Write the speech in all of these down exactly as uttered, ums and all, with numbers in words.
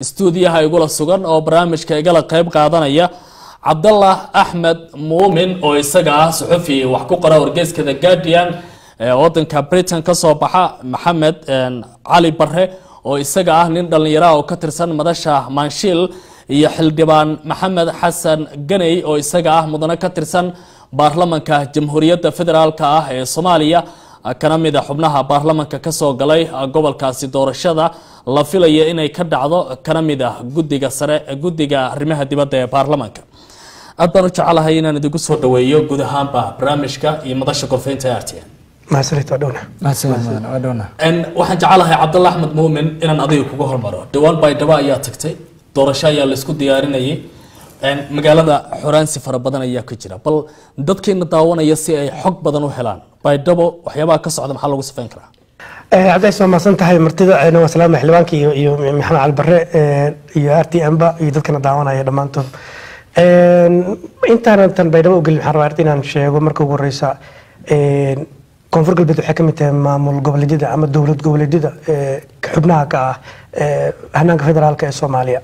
stuudiyaha igula sugan oo barnaamijka igala qayb qaadanaya Cabdallah Ahmed Muumin oo isaga ah suxufi wax ku qora wargeyska The Guardian ee wadanka Britain ka soo baxa Maxamed Ali Barre oo isaga ah nin dhalinyaro oo ka tirsan madasha Manshiil iyo xildhibaan Maxamed Xasan Ganay oo isaga ah mudane ka tirsan baarlamaanka Jamhuuriyadda Federaalka ah ee Soomaaliya kana mid ah xubnaha baarlamaanka ka soo galay gobolkaasi doorashada la filayo inay ka dhacdo kana mid ah guddiga sare guddiga arrimaha dibadda ee baarlamaanka aad baan u jecelahay inaan idinku soo dhaweeyo guud ahaanba barnaamijka iyo madasha gorfeynta R T N maasrito dhowna maasrito dhowna en waxaan jecelahay Cabdallah Ahmed Muumin inaan adiga kugu hormaro dhawaan bay dhaba ayaa tagtay doorasho ayaa la isku diyaarinayay en magaalada Xuraansi fara badan ayaa ka jira bal dadkeena daawanaya si ay xog badan u helaan bay dhabo waxyaabaha ka socda maxaa lagu safeyn karaa ee haday soo maasan tahay martida ayna wasalaam xilwaanka iyo iyo Maxamed Ali Barre iyo R T N ba iyo dadkana daawanaya dhamaantood een intaan tan bay dhabo gal waxaan rabaa inaan sheego marka ugu horeysa een koonfur galbeed waxa ka mid tahay maamul goboleedyada ama dawlad goboleedyada ee xubnaha ka ah ee hanaanka federaalka ee Soomaaliya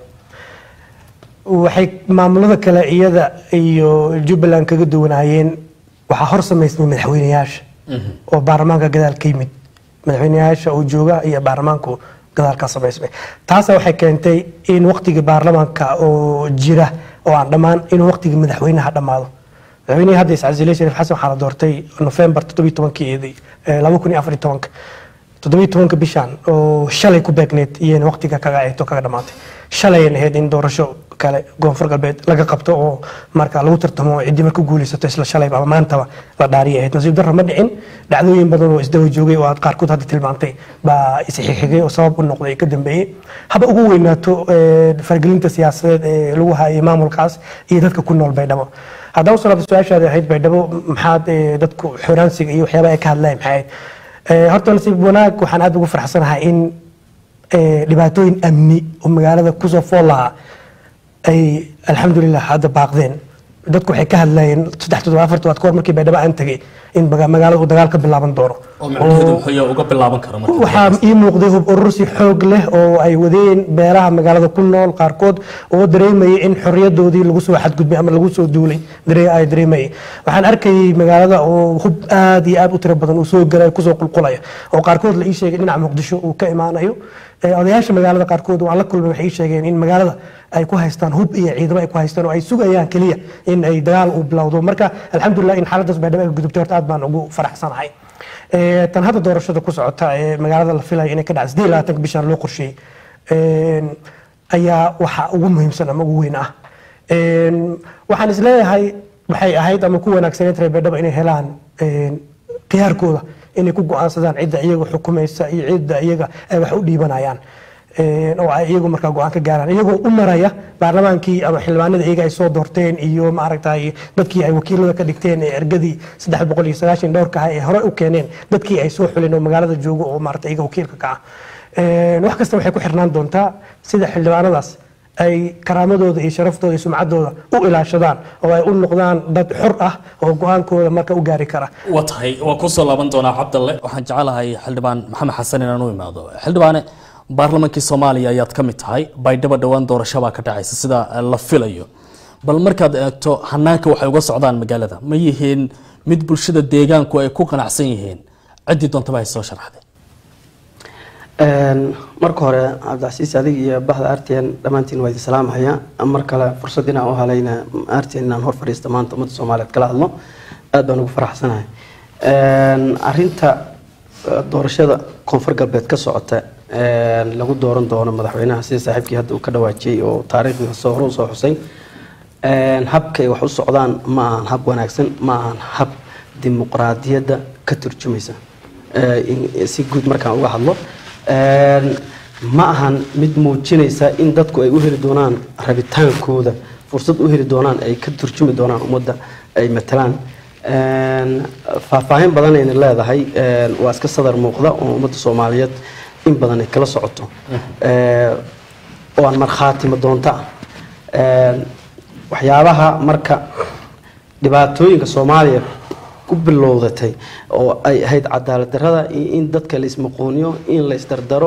waxay maamulada kale iyada iyo Jubbaland kaga duwanaayeen waxa hor sameysmay madaxweynayaasha oo baarlamaanka gadaal ka yimid madaxweynayaasha oo jooga iyo baarlamaanku gadaal ka sameysmay taas waxay keentay in waqtiga baarlamaanka oo jira oo aan dhamaan in waqtiga madaxweynaha dhamaado madaxweynaha hadda Iscasiile Shariif Xasan waxaa la doortay November toddoba iyo tobankeedii laba kun iyo afar iyo tobanka toddoba iyo tobanka bishan oo shalay ku beegneed iyo waqtiga kaga ayto kaga dhamaatay shalay ahayd in doorasho kale koonfur galbeed laga qabto oo marka lagu tartamo cidii marka guulaysato isla shalay ama maanta la dhaariyay nasiib darro ma dhicin dhacdooyin badan oo isdaba joogay oo qaar kood hadda tilmaantay baa isxixigay oo sabab u noqday ka dambeeyay haba ugu weynaato fargelinta siyaasadeed ee lagu hayo maamulkaas iyo dadka ku nool Baydhabo hadda u soo su'aashaada ahayd Baydhabo maxaad dadku xuraansiga iyo waxyaabaha ay ka hadlayaan maxay horta nasiib wanaag waxaan aad ugu faraxsanahay in dhibaatooyin amni oo magaalada ku soo foolaha ay alxamdulillah hadda baaqdeen dadku waxay ka hadlayeen saddex todoba afar todoba koor markii Baydhabo aan tagay in magaalada uu dagaal ka bilaaban doono oo macnaheedu wuxuu uga bilaaban karo markaa waxa ii muuqday hub urursi xoog leh oo ay wadeen beeraha magaalada ku nool qaarkood oo dareemay in xorriyadoodii lagu soo xadgudbay ama lagu soo duulay dareey ay dareemay waxaan arkay magaalada oo hub aad iyo aad u tiro badan uu soo galay ku soo qulqulaya oo qaarkood la ii sheegay dhinaca Muqdisho uu ka imaanayo odayaasha magaalada qaarkood oo aan la kulmay waxay sheegeen in magaalada ay ku haystaan hub iyo ciidamo ay ku haystaan oo ay sugayaan kaliya in ay dagaal u bilowdo marka alxamdulillah in xaaladaas Baydhabo ay gudubtay horta aad baan ugu faraxsanahay ee tan hadda doorashada ku socota ee magaalada la filayo inay ka dhacdo siddeed iyo labaatan bishan loo qorsheeyay ee ayaa waxa ugu muhiimsan ama ugu weyn ah ee waxaan isleeyahay waxay ahayd ama ku wanaagsaneyd reer Baydhabo inay helaan ee qiyaarkooda inay ku go'aansadaan cidda iyaga xukumaysa iyo cidda iyaga ay wax u dhiibanayaan ee oo ay iyagu markaa go'aan ka gaaraan iyagoo u maraya baarlamaankii ama xildhibaanada iyaga ay soo doorteen iyo ma aragtay dadkii ay wakiilada ka dhigteen ee ergadii saddex boqol iyo sagaashan dhowrka ah ee hore u keeneen dadkii ay soo xuleen oo magaalada joogo oo ma aragtay iyaga wakiilka ka ah ee wax kasta waxay ku xirnaan doontaa sida xildhibaanadaas ay karaamadooda iyo sharaftooda iyo sumcaddooda u ilaashadaan oo ay u noqdaan dad xor ah oo go'aankooda marka u gaari kara watahay waa ku soo laaban doonaa Cabdalle waxaan jecelahay xildhibaan Maxamed Xasan inaan u imaado xildhibaane baarlamaankii Soomaaliya ayaad ka mid tahay Baydhabo dhawaan doorasho baa ka dhacaysa sida la filayo bal markaad eegto hanaanka waxay uga socdaan magaalada ma yihiin mid bulshada deegaanku ay ku qanacsan yihiin cidii doontaba ay soo sharaxday een marka hore Cabdicasiis adig iyo bahda R T N dhamaantiin waa idin salaamaya mar kale fursad inaan u helayna R T N inaan hor fariisto maanta ummadda Soomaaliyeed kala hadlo aad baan ugu faraxsanahay een arinta doorashada koonfur galbeed ka socota een lagu dooran doono madaxweynaha sida saaxiibkii hadda uu ka dhawaajiyay oo taariikhda soo hor soo xusay een habkay wax u socdaan ma ahan hab wanaagsan ma ahan hab dimuqraadiyadda ka turjumaysa ee si guud markaan uga hadlo een ma ahan mid muujinaysa in dadku ay u heli doonaan rabitaankooda fursad u heli doonaan ay ka turjumi doonaan ummadda ay matalaan een faahfaahin badan ay leedahay een waa iska sadar muuqda oo ummadda Soomaaliyeed in badan ay kala socoto ee oo aan marxaati ma doonta ee waxyaabaha marka dhibaatooyinka Soomaaliya ku bilowdatay oo ay ahayd cadaalad darrada in dadka la ismaqooniyo in la isdardaro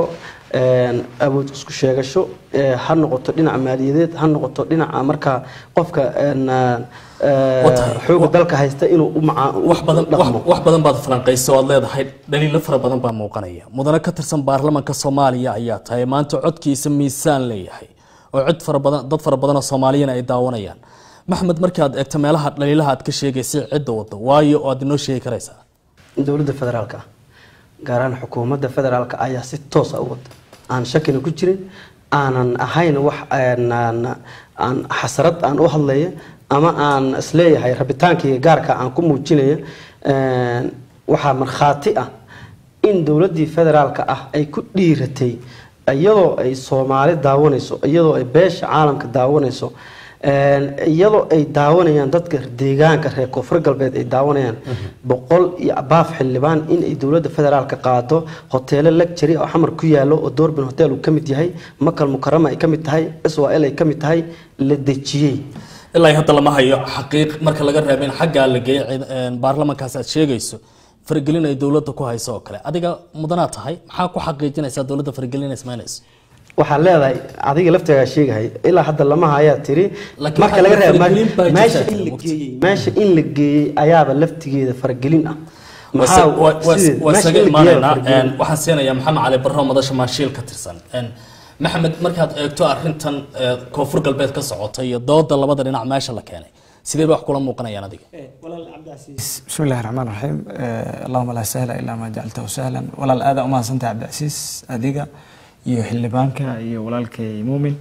awood isku sheegasho ha noqoto dhinaca maaliyadeed ha noqoto dhinaca marka qofka xooga dalka haysta inuu wax badan wax badan baad falanqayso oo leedahay dhaliilo fara badan baa muuqanaya mudane ka tirsan baarlamaanka Soomaaliya ayaa tahay maanta codkiisa miisaan leeyahay oo cid fara badan dad fara badan oo Soomaaliyeed ay daawanayaan maxamed markaad eegto meelaha dhaliilaha aad ka sheegaysay cidda wada waayo oo aad inoo sheegi karaysaa dawladda federaalka gaar ahaan xukuumadda federaalka ayaa si toos ah u wada aan shakina ku jirin aanan ahayn wax aan xasarad aan u hadlayo ama aan isleeyahay rabitaankii gaarka aan ku muujinayo waxa marxaati ah in dawladdii federaalka ah ay ku dhiiratay iyadoo ay Soomaali daawanayso iyadoo ay beesha caalamka daawanayso iyadoo ay daawanayaan dadka deegaanka reer Koonfur Galbeed ay daawanayaan boqol iyo abaaf xildhibaan in ay dawladda federaalka qaado hoteelo luxury oo xamar ku yaalo oo Doorbin hotel uu kamid yahay Makal Mukarrama ay kamid tahay Israel ay kamid tahay la dejiyay ilaa hadda lama hayo xaqiiq marka laga reebin xagga la geeyay baarlamaankaas aad sheegayso fargelin ay dawladda ku hayso oo kale adiga mudana tahay maxaa ku xaqiijinaysa dawladda fargelin ismaanayso waxa leedahay adiga laftiga sheegay ilaa hadda lama haya tiri marka laga reebay meesha in la geeyay meesha in la geeyay ayaaba laftigeeda fargelin ah wasaga imaanayna waxaan siinayaa maxamed cali barro madasha maashiil ka tirsan maxamed markaad eegto arrintan Koonfur Galbeed ka socotay iyo dooda labada dhinac meesha la keenay sidee wax kula muuqanayaan adiga walaal Cabdicasiis bismillaahir rahmaanir rahiim allahumma la sahla illa ma ja'altahu sahlan walaal aada uma santa Cabdicasiis adiga iyo xildhibaanka iyo walaalkay Muumin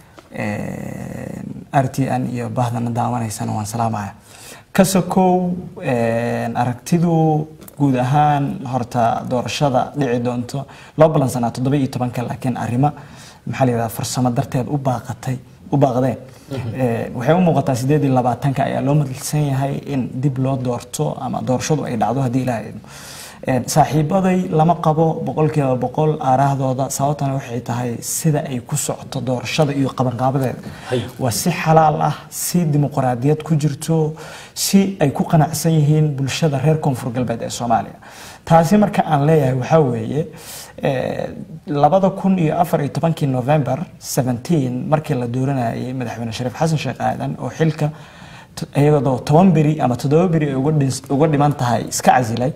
R T N iyo bahdana daawanaysan waan salaamaya kasakow aragtidu guud ahaan horta doorashada dhici doonto loo balansanaa toddoba iyo toban ka laakiin arrimo maxaa la yiraahdaa farsamo darteed u baaqatay u baaqdeen waxay u muuqataa sideed iyo labaatan ka ayaa loo madalsan yahay in dib loo doorto ama doorashadu ay dhacdo hadii Ilaahay saaxiibaday lama qabo boqolkiiba boqol aarahdooda sababtana waxay tahay sida ay ku socoto doorashada iyo qabanqaabadeeda waa si xalaal ah si dimuqraadiyad ku jirto si ay ku qanacsan yihiin bulshada reer Koonfur Galbeed ee Soomaaliya taasi marka aan leeyahay waxa weeye labada kun iyo afar iyo tobankii November seventeen markii la dooranayay madaxweyne Shariif Xasan Sheekh Aadan oo xilka iyadoo toban beri ama toddoba beri uga dhiman tahay iska casilay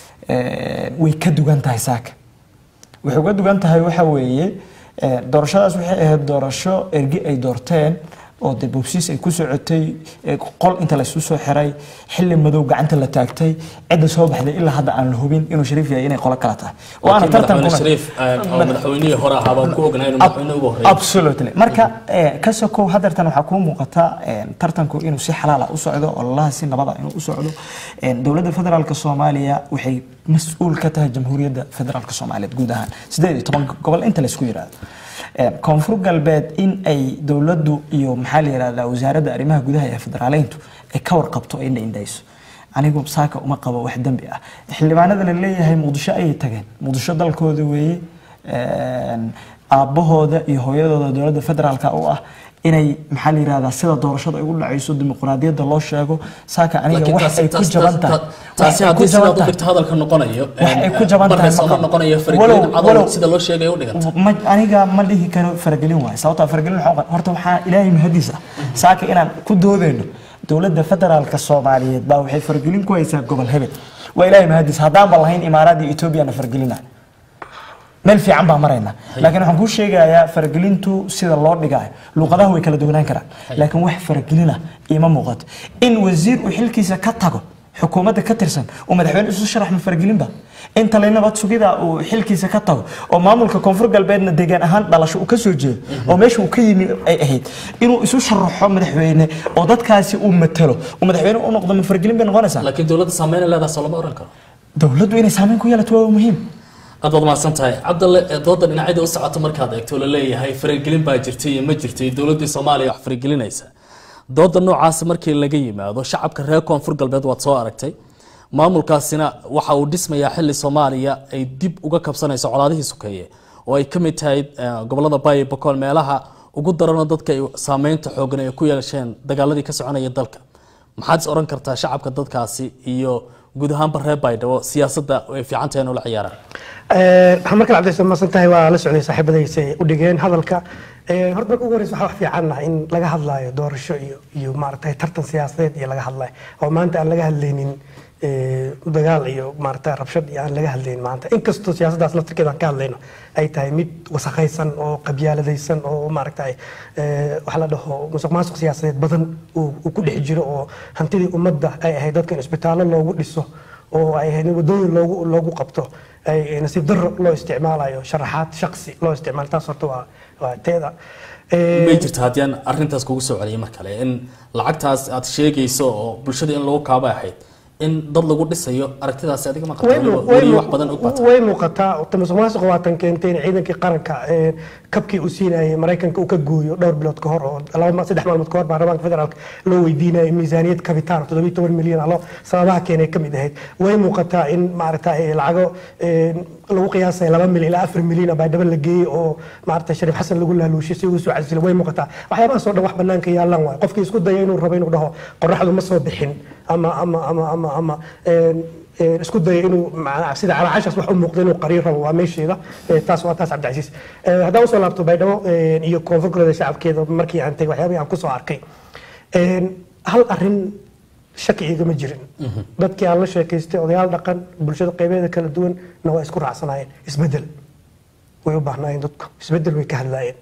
way ka dugan tahay saaka waxay uga dugan tahay waxa weeye doorashadaas waxay ahayd doorasho ergi ay doorteen oo dibobsiis ay ku socotay qol inta la isku soo xiray xilli madow gacanta la taagtay cid soo baxday ilaa hadda aan la hubin inuu Shariif yahay inay qolo kala tahay oo aan tartan ku Shariif oo madaxweynaha hore ahaa ku ognahay inuu madaxweynaha ugu horeeyay absolutely marka ka soo hadartan waxa ku muuqata tartanku inuu si xalaal ah u socdo oo Allah si nabad ah inuu u socdo dawladda federaalka Soomaaliya waxay mas'uul ka tahay jamhuuriyadda federaalka Soomaaliyeed guud ahaan sideed iyo toban gobol inta la isku yiraahdo Koonfur Galbeed in ay dawladdu iyo maxaa la yiraahdaa wasaaradda arrimaha gudaha ee federaaleyntu ay ka warqabto ay indhayso anigu saaka uma qabo wax dambi ah xildhibaanada la leeyahay Muqdisho ay tageen Muqdisho dalkooda weeye aabahooda iyo hooyadooda dawladda federaalka oo ah inay maxaa la yiraahdaa sida doorashada ay u dhacayso dimuqraadiyadda loo sheego saaka aniga wax ay ku jaban tahay taasi hadii sida u dhigto hadalka noqonayo ay ku jaban tahay ma noqonayo fargelin cadal sida loo sheegay u dhiganta aniga ma dhihi karo fargelin waay sababta fargelin horta waxa Ilaahay mahadiis ah saaka inaan ku doodeyno dawladda federaalka Soomaaliyeed baa waxay fargelin ku haysaa gobol Hebel waa Ilaahay mahadiis hadaan ba lahayn Imaaraadka iyo Itoobiya na fargelina meel fiican baa marayna laakiin waxaan ku sheegayaa fargelintu sida loo dhigay luqadaha way kala duwanaan karaan laakiin wax fargelina ima muuqato in wasiir uu xilkiisa ka tago xukuumadda ka tirsan oo madaxweyne isu sharax ma fargelinba inta la nabad sugida uu xilkiisa ka tago oo maamulka Koonfur Galbeedna deegaan ahaan dhalasho uu ka soo jeedo oo meesha uu ka yimi ay ahayd inuu isu sharaxo madaxweyne oo dadkaasi uu matalo oo madaxweyne uu noqdo ma fargelin bay noqonaysaa laakiin dawladda saameyn leedahay soo lama oran karo dawladdu inay saameyn ku yeelato waa muhiim aad wad maasan tahay Cabdalle dooda dhinacyada u socoto markaad eegto la leeyahay fargelin baa jirtay iyo ma jirtay dawladda Soomaaliya wax fargelinaysa dooda noocaas markii laga yimaado shacabka reer Koonfur Galbeed waad soo aragtay maamulkaasina waxa uu dhismayaa xilli Soomaaliya ay dib uga kabsanayso colaadihii sukeeye oo ay kamid tahay gobolada Bay Bakool meelaha ugu daran dadka ay saameynta xoogan ay ku yeesheen dagaaladii ka soconaya dalka maxaad oran kartaa shacabka dadkaasi iyo guud ahaan baree baydhabo siyaasadda ay fiican tahay inuu la ciyaaraan waxaan markale cabdisaan maasan tahay waa la socday saaxiibadaysa u dhigeen hadalka horta marka ugu horeysa waxaa wax fiican ah in laga hadlaayo doorasho iyo iyo maaragtay tartan siyaasadeed iyo laga hadlayo oo maanta aan laga hadlaynin dagaal iyo maaragtay rabshad iyo aan laga hadlaynin maanta inkastoo siyaasaddaas laftirkeeda aan ka hadlayno ay tahay mid wasakhaysan oo qabyaaladaysan oo maaragtay waxa la dhaho musuq maasuq siyaasadeed badan uu ku dhex jiro oo hantidii ummadda ay ahayd dadka in isbitaallo loogu dhiso oo ay ahayd wadooyin loogu loogu qabto ay nasiib darro loo isticmaalayo sharaxaad shakhsi loo isticmaalo taas horta waa waa teeda may jirta haddii aan arrintaas kugu soo celiyay mar kale in lacagtaas aad sheegayso oo bulshada in lagu kaaba ahayd in dad lagu dhisayo aragtidaas adiga ma qabto wax badan u bato way muuqataa musuq maasuq waatan keentay in ciidankii qaranka kabkii uu siinayay Mareykanka uu ka gooyo dhowr bilood ka hor oo laba saddex maalmood ka hor baarlamaanka federaalka loo weydiinayay miisaaniyad kabitaan toddoba iyo toban milyan alo sababaha keenay ka mid ahayd way muuqataa in maaragtay lacago lagu qiyaasay laba milyan ilaa afar milyan baa daba la geeyay oo maaragtay Shariif Xasan lagu laaluushay si uu soo casilo way muuqataa waxyaabahaas oo dhan wax banaanka yaalan waay qofkii isku dayay inuu rabo inuu dhaho qorraxdu ma soo bixin ama ama ama ama ama isku dayay inuu sida calaacashaas wax u muuqdo inuu qariir rabo waa meesheeda taas waa taas Cabdicasiis haddaan usoo laabto baydhabo iyo koonfur galbeed shacabkeeda markii aan tagay waxyaabihii aan ku soo arkay hal arrin shaki igama jirin dadkii aan la sheekaystay odayaal dhaqan bulshada qaybeeda kala duwan na waa isku raacsanaayeen isbedel way u baahnaayeen dadku isbedel way ka hadlaayeen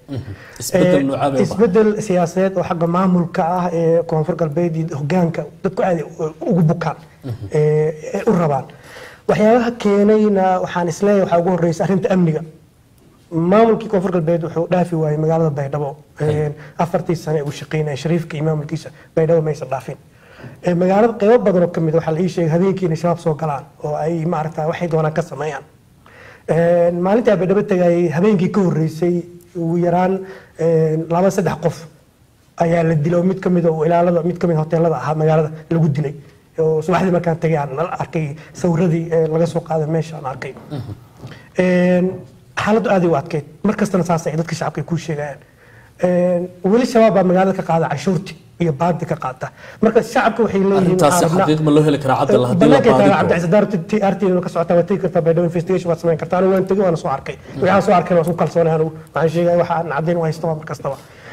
isbedel siyaasadeed oo xagga maamulka ah ee koonfur galbeed iyo hogaanka dadku aad ugu bukaan ee u rabaan waxyaabaha keenayna waxaan isleeyahay waxaa ugu horeysa arrinta amniga maamulkii koonfur galbeed wuxuu dhaafi waayey magaalada baydhabo afartii sane uu shaqeynayay shariifka iyo maamulkiisa baydhabo maysan dhaafin magaalada qaybo badan oo kamid waxaa la ii sheegay habeenkii inay shabaab soo galaan oo ay maaragta waxay doonaan ka sameeyaan maalintii baydhabo tagayay habeenkii ka horeysay ugu yaraan laba saddex qof ayaa la dilay oo mid kamid oo ilaalada mid kamid hoteelada ahaa magaalada lagu dilay oo subaxdii markaan tagay aan arkay sawiradii laga soo qaaday meesha aan arkay xaaladdu aad ay u adkeyd markastana saas ay dadka shacabka ku sheegayaan weli shabaab baa magaalada ka qaada cashuurti iyo baadi ka qaata marka shacabka waxay leeyihiin taasi xaqiiq ma loo heli karaa cadal hadii la baadi cabdicasiis t r t ka socota way tagi kartaa baydhabo investigation waad samayn kartaa anigu waan tagay waan soo arkay waxaan soo arkay waan soo kalsoonay anigu waxaan sheegay waxaan caddayn u haysto mar kastaba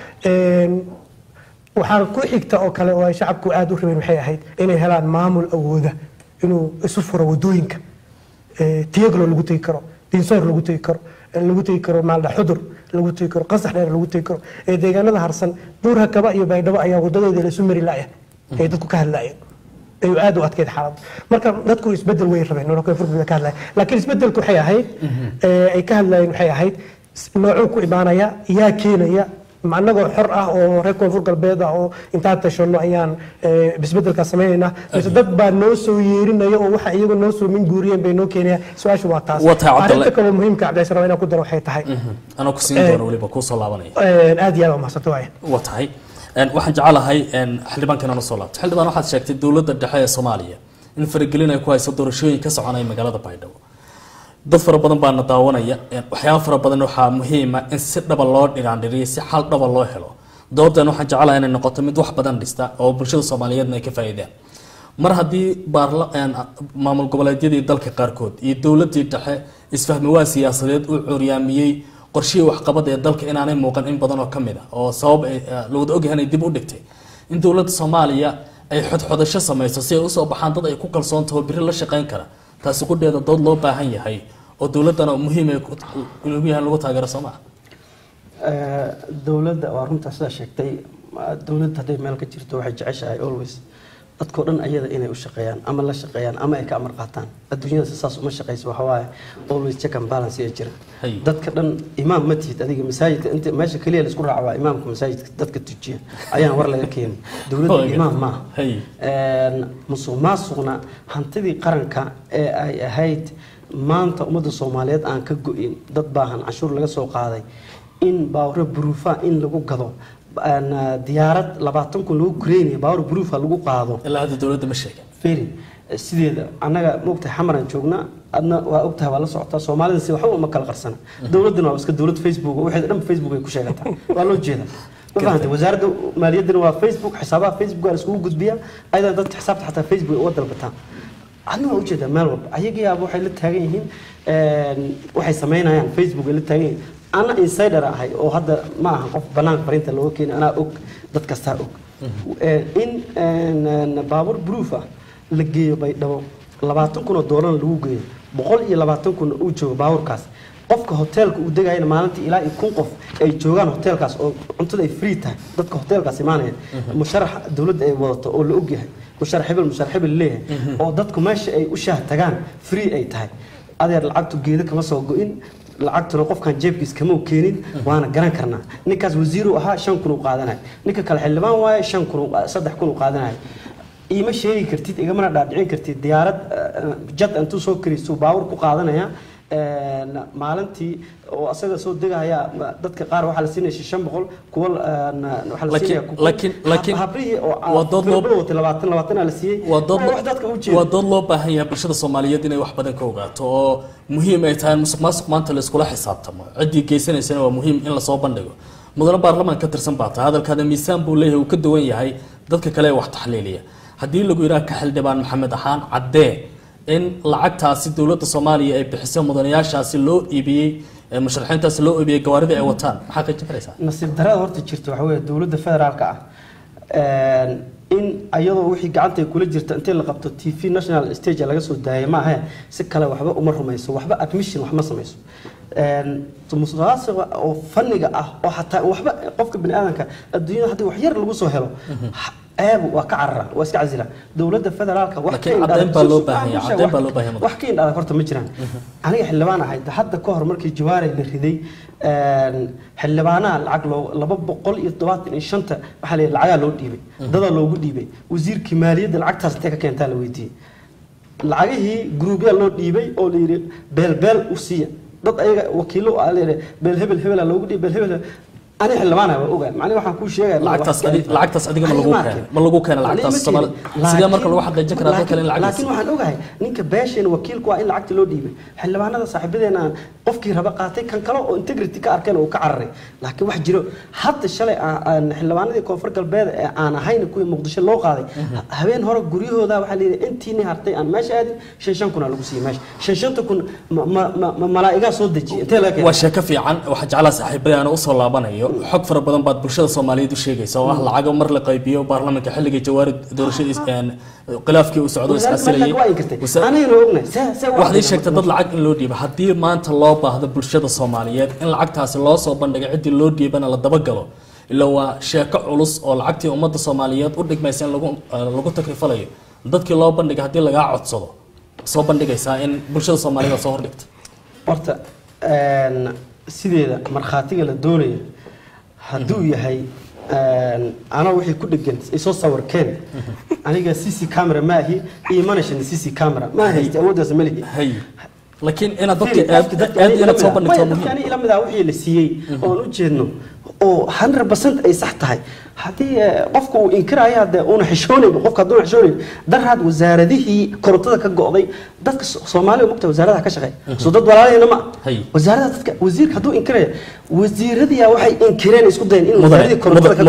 waxaan ku xigta oo kale oo ay shacabku aad u rabeen waxay ahayd inay helaan maamul awooda inuu isu furo wadooyinka tiyaglo lagu tegi karo diinsoor lagu tegi karo lagu tegi karo maalda xudur lagu tegi karo qasax dheer lagu tegi karo ee deegaanada harsan buur hakaba iyo baydhabo ayaa wadadooda la isu mari laaya ee dadku ka hadlaayeen ay aad u adkeyd xaalad marka dadku isbedel way rabeen nolol koonfur galbeed ka hadlaay laakiin isbedelku waxay ahayd ay ka hadlaayeen waxay ahayd noocuu ku imaanaya yaa keenaya anagoo xor ah oo reer koonfur galbeed ah oo intaan tashano ayaan isbedelka sameynayna mise dad baa noo soo yeerinaya oo waxa iyagu noo soo min guuriyeen bay noo keenayaan su-aashu waa taas arrinta kale muhiimka cabdicasiis raba inaan ku daro waxay tahay anaa ku siin doono weliba kuu soo laabanaya aad iyo aad waa mahadsanto waay waa tahay waxaan jecelahay xildhibaankan aan usoo laabto xildhibaan waxaad sheegtay dowladda dhexe ee Soomaaliya in faragelin ay ku hayso doorashooyin ka soconaya magaalada Baydhabo dad fara badan baa na daawanaya waxyaabo fara badan waxaa muhiim ah in si dhaba loo dhigaandhiriyo si xal dhaba loo helo doodan waxaan jecelahay inay noqoto mid wax badan dhista oo bulshada Soomaaliyeed ay ka faa'iideen mar haddii maamul goboleedyadii dalka qaarkood iyo dowladii dhexe isfahmi waa siyaasadeed uu curyaamiyey qorshihii waxqabad ee dalka inaanay muuqan in badan oo kamid ah oo sabab lagu ogyahay inay dib u dhigtay in dowladda Soomaaliya ay xodxodasho samayso si ay u soo baxaan dad ay ku kalsoon tahay biri la shaqeyn kara taasi ku dheeda dood loo baahan yahay oo dowladana muhiim ay ugu yahay lagu taageero Soomaaliya dowladda waa runta sida sheegtay dowladda haday meel ka jirto waxay jeceshahay always dadko dhan ayada inay u shaqeeyaan ama la shaqeeyaan ama ay ka amar qaataan adduunyada saas uma shaqeyso waxa waaye always check and balance ee jira dadka dhan imaam ma tihid adiga masaajidka inta meesha kaliya la isku raaco waa imaamka masaajidka dadka tujiya ayaan war laga keenay dowladda imaam ma een musuq maasuqna hantidii qaranka ee ay ahayd maanta ummadda Soomaaliyeed aan ka go'in dad baahan cashuur laga soo qaaday in baawra buruufa in lagu gado أنا ديارات لبعضهم كله كريني باور بروفها لجو قاعدوا. إلا هذا الدولة ده مش هيك. فيري سيد أنا وقت حمرا شوقنا أنا وقتها ولا صعطة سومالي نسي حول مكان غرسنا. دولتنا بس كدولة فيسبوك واحد رم فيسبوك يكون شغلتها. والله جينا. ما فهمت وزارة مالية دنا فيسبوك حسابها فيسبوك على سوق قد بيها أيضا ضد حسابت حتى فيسبوك ودر بتاع. adna waa ujeedaa meel walba ayagiyaaba waxay la taagan yihiin waxay samaynayaan facebook ay la taagan yihiin ana insider ahay oo hadda ma aha qof banaanka fariinta looga keeni anaa og dad kastaa og in baabuur proof ah la geeyo baydhabo labaatan kun oo doolar lagu geeyo boqol iyo labaatan kun uu joogo baabuurkaas qofka hoteelka uu degayna maalintii ilaa iyo kun qof ay joogaan hoteelkaas oo cuntada ay free tahay dadka hoteelkaas imaanaya musharax dawladda ay wadato oo la og yahay musharax hebel musharax hebel leeyahay oo dadku meesha ay u shaah tagaan free ay tahay adeer lacagtu geeda kama soo go'in lacagtuna qofkan jeebkiis kama keenin waana garan karnaa ninkaas wasiir uu ahaa shan kun uu qaadanay ninka kale xildhibaan waaye shan kun saddex kun uu qaadanay ima sheegi kartid igamana dhaadhicin kartid diyaarad jad intuu soo kariiso baawur ku qaadanaya maalintii oo asaga soo degaya dadka qaar waxa la siinaya shan boqol kuwa waxa la siinaya laakiin laakiin habrihi oo wadad loo labaatan labaatan la siiyay wax dadka u jeedo wadad loo baahan yahay bulshada Soomaaliyeed inay wax badan ka ogaato oo muhiim ay tahay musuqmaasuq maanta la isku xisaabtamo cidii geysanaysana waa muhiim in la soo bandhigo mudane baarlamaanka ka tirsan baata hadalkaada miisaan buu leeyahay uu ka duwan yahay dadka kale wax taxliiliya haddii lagu yiraahdo ka xildhibaan maxamed axaan cadde in lacagtaasi dawladda Soomaaliya ay bixiso mudanayaashaasi loo iibiyay musharaxiintaasi loo iibiyay gawaarida ay wataan maxaa ka jiraysaa nasiib darada horta jirto waxa weeye dawladda federaalka ah in ayadoo wixii gacanta ay kula jirta intii la qabto T V national stage laga soo daayay ma aha si kale waxba uma rumayso waxba admission wax ma samayso een musuqmaasuqa oo fanniga ah oo xataa waxba qofka bini aadanka adduunyada hadii wax yar lagu soo helo aab waa ka carara waa iska casila dawladda federaalka wax ka cadeen baa loo baahan yahay cadeen baa loo baahan yahay wax ka indhaada horta ma jiraan aniga xildhibaan ahay hadda ka hor markii Jawaari la riday een xildhibaanaha lacag loo laba boqol iyo todobaatan iyo shan waxa la lacag loo dhiibay dada loogu dhiibay wasiirka maaliyadda lacagtaas intee ka keentaa la weydiiyay lacagihii groupya loo dhiibay oo la yiri beel beel u siiya dad ayaga wakiilo ah leeyahay beel hebel hebel loogu dhiibay beel hebel أنا حلمانة وأوجا معني واحد كل شيء لعكتاس لعكتاس أديك ما لقوه كان ما لقوه كان لعكتاس سمر سيدا مركل واحد جاك راه كان لعكتاس لكن واحد أوجا نيك باشين وكيل كوا إن لعكت لو ديبه حلمانة صاحب بدينا قفكي ربقاتي كان كلام انتجرتي كأركان وكعرّي لكن واحد جرو حتى الشلة أن حلمانة دي كونفر قلبي أنا هاي نكون مقدش اللوق هذا هبين هرب جريه هذا وحلي أنتي نهارتي أنا ماشي هذه شنشان كنا لقوسي ماشي شنشان تكون ما ما ما ملاك صدق أنت لك وشكفي عن واحد على صاحب بدينا أوصل لابنايو xog fara badan baad bulshada Soomaaliyeed u sheegaysaa oo ah lacag mar la qaybiyo baarlamaanka xilliga Jawaari doorashadiis aan khilaafkii uu socdo iska silay anayna ognahay waxay sheegtay dad lacag in loo dhiibo hadii maanta loo baahdo bulshada Soomaaliyeed in lacagtaasi loo soo bandhigo cidii loo dhiibana la daba galo ilaa waa sheeko culus oo lacagtii ummadda Soomaaliyeed u dhigmaysan lagu lagu takrifalayo dadkii loo bandhigo hadii laga codsado soo bandhigaysaa in bulshada Soomaaliyeed soo hordhigto horta een sideeda marxaatiga la doonayo hadduu yahay ana wixii ku dhagan isoo sawirkeen aniga C C camera ma ahi iyo management C C camera ma ahi awoodaas ma lihi hay laakiin ina dadka aad ina soo bandhigto muhiim yani ila mid ah wixii la siiyay oo u jeedno oo one hundred percent ay sax tahay hadii qofku uu inkiraya hada uu xishoonay qofka haduu xishoonay darhad wasaaradihii korontada ka go'day dadka Soomaaliya mugta wasaaradaha ka shaqeey soo dad walaalina ma wasaarada dadka wasiirka haduu inkiraya wasiiradii waxay inkireen isku dayeen in wasaaradii korontada ka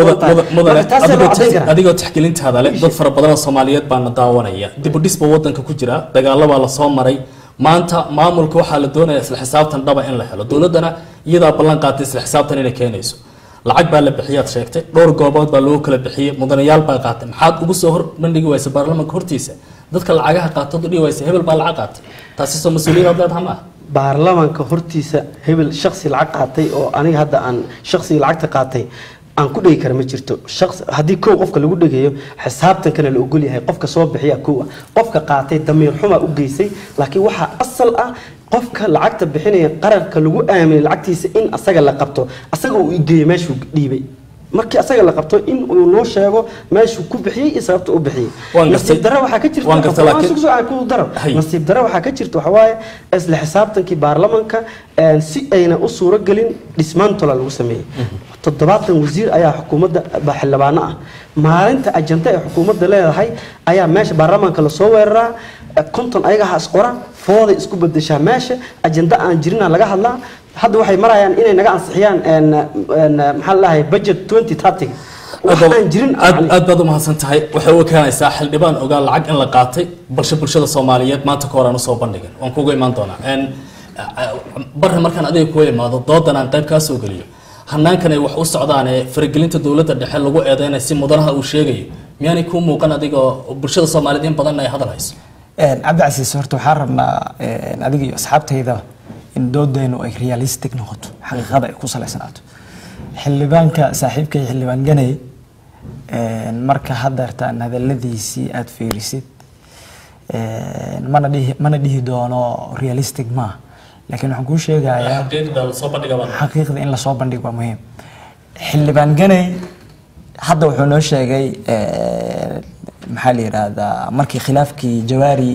go'day adigoo taxkilintaada leh dad fara badan oo Soomaaliyeed baan daawanaya dib u dhisba wadanka ku jira dagaalada la soo maray maanta maamulka waxa la doonayaa isla xisaabtan dhaba in la helo dawladana iyada ballan qaatay isla xisaabtan inay keenayso lacag baa la bixiyaad sheegtay dhowr goobood baa loo kala bixiyay mudanayaal baa qaatay maxaad ugu soo hor bandhigi waysa baarlamaanka hortiisa dadka lacagaha qaatay u dhiwaysa hebel baa lacag qaatay taasi soo mas'uuliyad dad hama baarlamaanka hortiisa hebel shakhsi lacag qaatay oo aniga hadda aan shakhsi lacagta qaatay aan ku dhigi kara ma jirto shakhsi hadii koow qofka lagu dhigayo xisaabtan kana la ogol yahay qofka soo bixiya koow qofka qaatay damiir xuma u geysay laakiin waxa asal ah qofka lacagta bixinaya qararka lagu aaminay lacagtiisa in asaga la qabto asaga uu igeeyo meeshuu dhiibay markii asaga la qabto in uu loo sheego meeshuu ku bixiyay iyo sababta uu bixiyay nasiib darro waxa ka jirta ku daro nasiib darro waxa ka jirta waxa waaye isla xisaabtankii baarlamaanka si ayna u suuro galin dhismaantola lagu sameeyay toddobaatan wasiir ayaa xukuumadda xildhibaano ah maalinta ajanta ee xukuumadda leedahay ayaa meesha baarlamaanka la soo weeraraa konton ayaga haas qora fooda isku bedeshaa meesha ajanda aan jirina laga hadlaa hadda waxay marayaan inay naga ansixiyaan een een maxaa la dhahay budget twenty thirty waxaan jirin aad baad u mahadsan tahay waxay u keenaysaa xildhibaan ogaa lacag in la qaatay balse bulshada Soomaaliyeed maanta ka hor aan soo bandhigin waan kugu imaan doonaa een barre markaan adiga ku imaado doodan aan qayb ka soo galiyo hanaankan ay wax u socdaan ee faragelinta dawladda dhexe lagu eedeynay si mudanaha uu sheegayo miyaanay ku muuqan adiga bulshada Soomaaliyeed in badan ay hadalhayso een Cabdicasiis horta waxaan rabnaa adiga iyo asxaabtayda in doodaynu ay realistic noqoto xaqiiqada ay ku saleysanaato xildhibaanka saaxiibkay xildhibaan ganay een marka hadartaan hadaladiisii aad fiirisid een mana dhihi mana dhihi doono realistic ma laakiin waxaan ku sheegayaa xaqiiqda la soo bandhigo xaqiiqda in la soo bandhigo waa muhiim xildhibaan ganay hadda wuxuu noo sheegay ee maxaa la yiraahdaa markii khilaafkii jawaari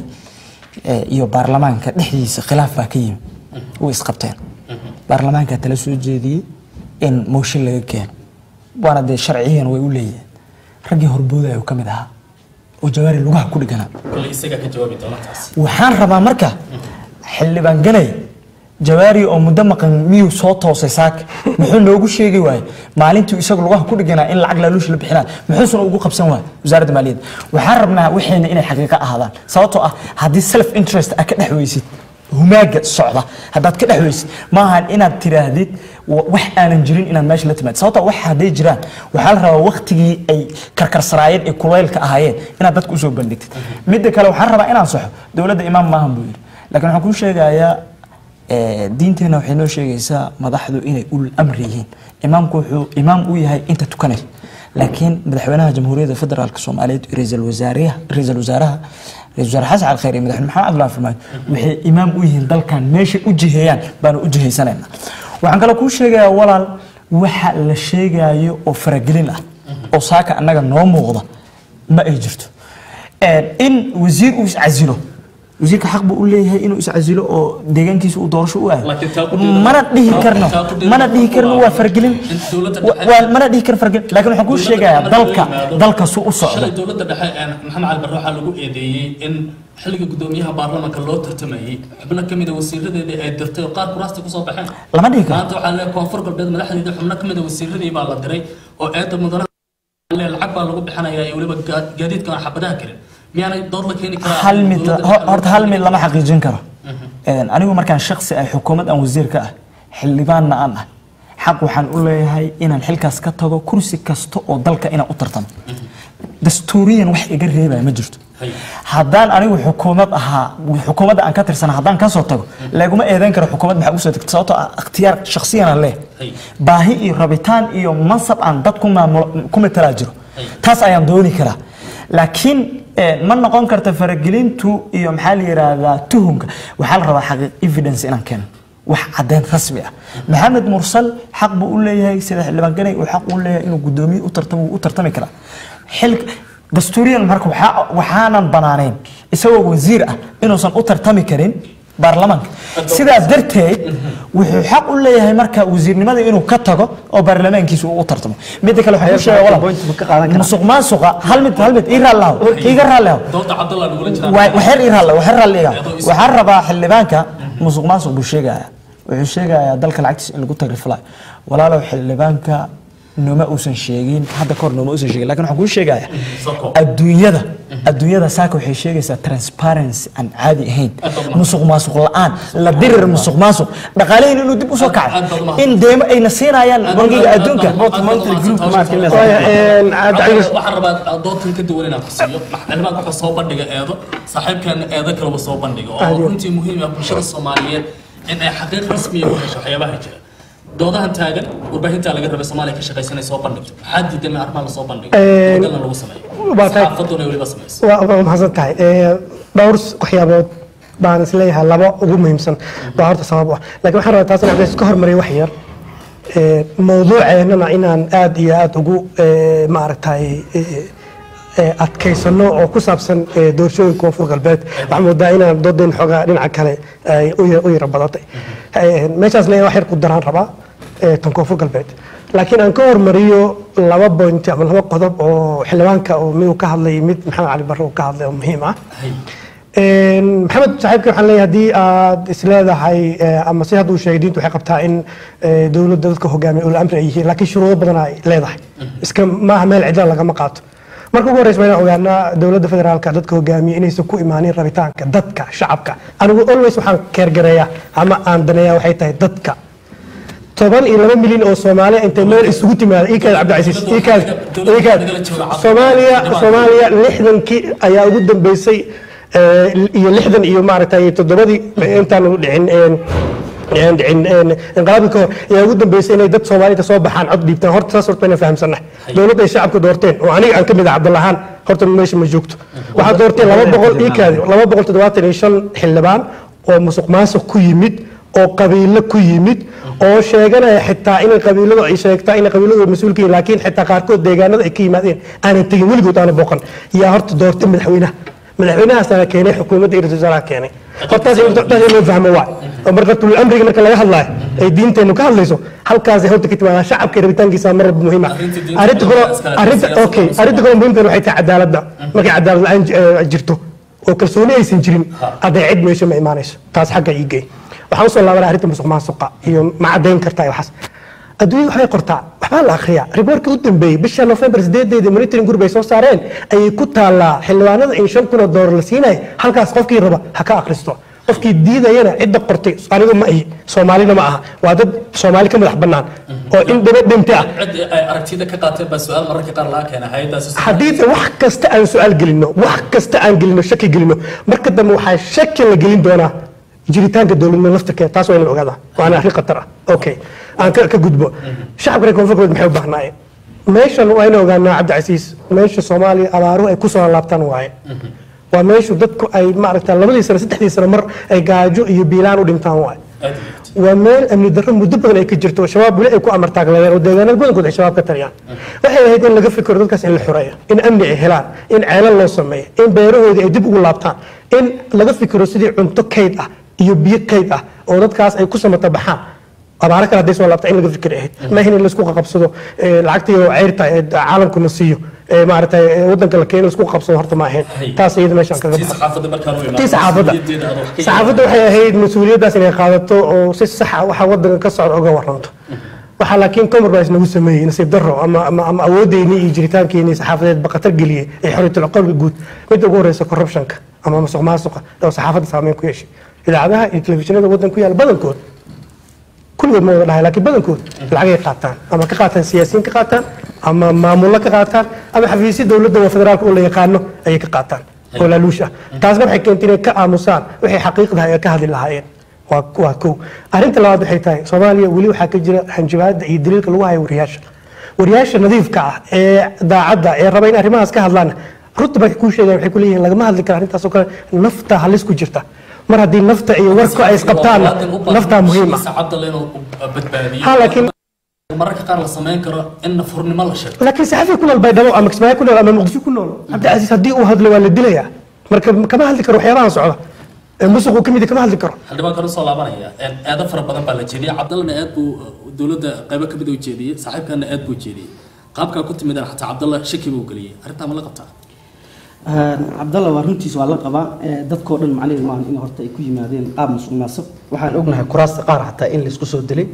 iyo baarlamaanka dhexdiisa khilaaf baa ka yimid oo isqabteen baarlamaanka tala soo jeediyay in mooshin laga keeno waana de sharciyan way u leeyihiin ragii horbooday oo kamid ahaa oo jawaari lugaha ku dhigana kulli isaga ka jawaabi doona taas waxaan rabaa marka xildhibaan ganay jawaari oo muddo maqan miyuu soo toosay saak muxuu noogu sheegi waay maalintii isagu lugaha ku dhigana in lacag laaluush la bixinaa muxuu ugu qabsan waay wasaaradda maaliyadda waxaan rabnaa waxayna inay xaqiiqo ahaadaan sababtoo ah haddii self interest ah ka dhaxweysid humaaga socda haddaad ka dhaxweysid maaha inaad tiraahdid wax aanan jirin inaad meesha la timaad sababtoo wax haday jiraan waxaa la rabaa waqtigii ay karkarsanaayeen ee kuleylka ahaayeen inaad dadku u soo bandhigtid midda kale waxaan rabaa inaan saxo dawladda imaam maahan buu yiri laakiin waxaan kuu sheegayaa ee diinteena waxay noo sheegaysaa madaxdu inay ul amri yihiin imaamku wuxuu imaam u yahay inta tukanay laakiin madaxweynaha jamhuuriyadda federaalka Soomaaliyeed ra'iisul wasaaraha ra'iisul wasaaraha ra'iisul wasaare Xasan Cali Khayri madaxweyne Maxamed Cabdullaahi Farmaajo waxay imaam u yihiin dalkan meesha u jiheeyaan baan u jiheysanayna waxaan kale ku sheegayaa walaal waxa la sheegayo oo faragelin ah oo saaka annaga noo muuqda ma ay jirto ee in wasiir uu iscasilo wasiirka xaq buu u leeyahay inuu iscasilo oo deegaankiisa uu doorasho u aado mana dhihi karno mana dhihi karno waa fargelin waa mana dhihi kar fargelin laakiin waxaan ku sheegayaa dalka dalka soo u socda dawladda dhexe Maxamed Cali Barre waxa lagu eedeeyay in xilliga gudoomiyaha baarlamaanka loo tartamayay xubno kamid ah wasiiradeeda ay dirtay qaar kuraasta ku soo baxeen lama dhihi karo maanta waxa la koonfur galbeed madaxdeeda xubno kamid ah wasiiradii baa la diray oo eeda mudanaha lacag baa lagu bixinayaa iyo waliba gaadiidka xabadaha kale miyana dood la keeni karaa hal mid horta hal mid lama xaqiijin karo een anigu markaan shakhsi ay xukuumad aan wasiirka ah xildhibaanna aan ah xaq waxaan u leeyahay inaan xilkaas ka tago kursi kasto oo dalka inaan u tartamo dastuuriyan wax iga reebay ma jirto haddaan anigu xukuumad ahaa xukuumadda aan ka tirsana haddaan ka soo tago laguma eedeyn karo xukuumad maxaa u soo tagtay sababtoo ah ikhtiyaar shakhsiyan aan leeyahay baahi iyo rabitaan iyo mansab aan dad ku maamulo ku metelaa jiro taas ayaan dooni karaa laakiin ma noqon karta faragelintu iyo maxaa la yiraahdaa tuhunka waxa la rabaa xaqiiq evidence inaan keeno wax cadeen rasmi ah maxamed mursal xaq buu u leeyahay sida xildhibaan ganay uu xaq u leeyahay inuu gudoomiye u tartamo u tartami kara xil dastuuriyan marka waxa waxaanan banaaneyn isagoo wasiir ah inuusan u tartami karin baarlamaanka sidaas darteed wuxuu xaq u leeyahay marka wasiirnimada inuu ka tago oo baarlamaankiisa uu u tartamo mid kale waxa uu sheegay walaal musuq maasuqa hal mid hal mid iira lahaw iga raalaw doonta Cabdullaahi nugula jira waxir iira lahaw waxir raaliga waxa rabaa xildhibaanka musuq maasuq buu sheegaya wuxuu sheegayaa dalka lacagtiisa in lagu tagrifalay walaalow xildhibaanka nooma uusan sheegin hadda kor nooma uusan sheegin laakiin waxa uu sheegaya adduunyada adduunyada saaka waxay sheegaysaa transparency aan caadi ahayn musuq maasuq la'aan la dirir musuq maasuq dhaqaaleyn inuu dib u soo kaco in deemo ay nasiinayaan bangiga adduunka waxaan rabaa doodkan ka duwan inaan kusiiyo xildhibaanka wuxuu soo bandhiga eedo saaxiibkan eedo kaleba soo bandhiga oo runtii muhiim ah bulshada Soomaaliyeed in ay xaqiiq rasmi ah u hesho waxyaabaha jira doodahan taagan warbaahinta laga rabay Soomaaliya ka shaqeysanay soo bandhigto maxaa diidan arrimaha la soo bandhigo wadana lagu sameeyo waa saxaafaduna waliba sameeyso waa maxsan tahay ee dhowr waxyaabood baan isleeyahay laba ugu muhiimsan baa horta sabab ah laakiin waxaan rabaa taas inaan iska hormariyo wax yar ee mowduuceena inaan aad iyo aad ugu ma aragtay adkaysano oo ku saabsan doorashooyinka koonfur galbeed waxaan moodaa inaan doodeen xogaa dhinaca kale ay u yara badatay meeshaas leeyahay wax yar ku daraan rabaa tan koonfur galbeed laakiin aan ka hormariyo laba point ama laba qodob oo xildhibaanka oo mid uu ka hadlay mid Maxamed Cali Barre uu ka hadlay oo muhiim ah maxamed saaxiibka waxaan leeyahay haddii aad isleedahay ama si hadduu sheegay diintu waxay qabtaa in dowladda dadka hogaamiya ul amri ay yihiin laakiin shuruudo badan ay leedahay iska maaha meel cidla lagama qaato marka ugu horeysa waa ogaanaa dowladda federaalka dadka hogaamiya inaysan ku imaanin rabitaanka dadka shacabka anigu always waxaan keergareeyaa ama aan daneeyaa waxay tahay dadka toban iyo laba milyan oo Soomaali intay meel isugu timaada iikaad Cabdicasiis iikaad iikaad Soomaaliya Soomaaliya lixdankii ayaa ugu dambeysay iyo lixdan iyo maaragtay toddobadii intaan u dhicin een dhicin inqaabka ayaa ugu dambeysay inay dad Soomaaliyeed soo baxaan cod dhiibtaan horta taas horta inaan fahamsanahay dowladda ay shacabka doorteen oo aniga aan kamid ah Cabdullahaan horta meesha ma joogto waxa doortay laba boqol iikaad laba boqol toddobaatan iyo shan xildhibaan oo musuqmaasuq ku yimid oo qabiilo ku yimid oo sheeganaya xitaa in qabiiladu ay sheegtaa in qabiiladu mas'uulkiin laakiin xitaa qaarkood deegaanada ay ka yimaadeen aanay tagin weligood aan boqon yaa horta doortay madaxweynaha madaxweynaha sana keenay xukuumadda iyo ra'iisul wasaaraha keenay hortaas intaas loo fahmo waa oo marka tul amriga marka laga hadlayo ay diinteenu ka hadlayso halkaas horta ka timaada shacabka rabitaankiisa mar muhiim ah arinta kale arinta okay arinta kale muhiimka waxay tahay cadaaladda marka cadaalad la'aan jirto oo kalsooni aysan jirin haday cid meesha ma imaanayso taas xagga iigay waxaan soo laabanaa arrinta musuqmaasuqa iyo ma caddayn kartaa waxaas adduunyada waxay qortaa waxbaa la akhriyaa riboorka u dambeeyey bisha November sideedeeda monitoring group ay soo saareen ayay ku taalaa xildhibaanada in shan kun oo doolar la siinay halkaas qofkii raba ha ka akhristo qofkii diidayana cidda qortay aniga ma ahi Soomaalina ma aha waa dad Soomaali ka madax bannaan oo in daba dhintay ah ay aragtida ka qaateen baa su'aal mararka qaar la keenay hay'adaas hadii wax kasta aan su'aal gelino wax kasta aan gelino shaki gelino marka dambe waxa shaki la gelin doonaa jiritaanka dowladda laftirkeeda taas waa in la ogaadaa waana arrin khatar ah okay aan ka gudbo shacabka reer koonfur maxay u baahnaayeen meeshan waa in ogaanaa Cabdicasiis meesha Soomaaliya abaaruhu ay ku soo laabtaan waaye waa meesha dadku ay maaragtaa labadii sano saddexdii sano mar ay gaajo iyo biilaan u dhintaan waaye waa meel amni darro muddo badan ay ka jirto shabaab weli ay ku amartaaglayeen oo deegaanada badankood ay shabaab ka taliyaan waxay ahayd in laga fikiro dadkaas in la xureeyo in amni ay helaan in ceelal loo sameeyo in beerahoodii ay dib ugu laabtaan in laga fikiro sidii cunto kayd ah iyo biyo kayd ah oo dadkaas ay ku samata baxaan abaara kala hadday soo laabta in laga fikir ahayd ma ahayn in la isku qabsado lacagtii oo ceyrta ee caalamkuna siiyo ee maaragtay wadanka la keeno isku qabsado horta ma ahayn taas iyada meeshan kaga baxay saxaafadda markaan u tii saxaafadda saxaafadda waxay ahayd mas'uuliyaddaas inay qaadato oo si sax ah waxa wadanka ka socda uga waranto waxa laakiin compromise nagu sameeyay nasiib darro ama ama ama awoodeeni iyo jiritaankeeni saxaafadeed baqatar galiyay ee xoriyatul qowlka guud mid ugu horeysa corruptionka ama musuqmaasuqa oo saxaafadda saameyn ku yeeshay idaacadaha iyo telefishinada wadanka ku yaal badankood kulligood ma wada dhahay laakiin badankood lacagay qaataan ama ka qaataan siyaasiyiin ka qaataan ama maamulo ka qaataan ama xafiisyo dowladda oo federaalka oo la yaqaano ayay ka qaataan oo laaluush ah taasna waxay keentay inay ka aamusaan waxay xaqiiqda ay ka hadli lahaayeen waa waa kow arrinta labaad waxay tahay Soomaaliya weli waxaa ka jira hanjabaadda iyo daliilka lagu hayo wariyaasha wariyaasha nadiifka ah ee daacadda ee raba in arrimahaas ka hadlaan runta bay ku sheegayaan waxay ku leeyihiin lagama hadli karo arrintaas oo kale nafta halis ku jirta mar haddii nafta iyo warku ay isqabtaan nafta muhiim ah ha laakiin mararka qaar la sameyn karo in furnimo la sheego laakiin saxafi ku nool Baydhabo ama Kismaayo ku nool ama Muqdisho ku nool Cabdicasiis haddii uu hadlo waa la dilayaa marka kama hadli karo waxyaabaha socda musuq uu kamid kama hadli karo hadaba karo soo laabanaya aad fara badan baa la jeediyay Cabdalna aad buu dawladda qayb ka mid u jeediyay saaxiibkana aad buu jeediyay qaabka ku timid xataa Cabdalla shaki buu galiyay arrinta ma la qabtaa Cabdalla waa runtiis waa la qabaa dadkoo dhan macnaheedu maahan in horta ay ku yimaadeen qaab musuqmaasuq waxaan ognahay kuraasta qaar xataa in la isku soo dilay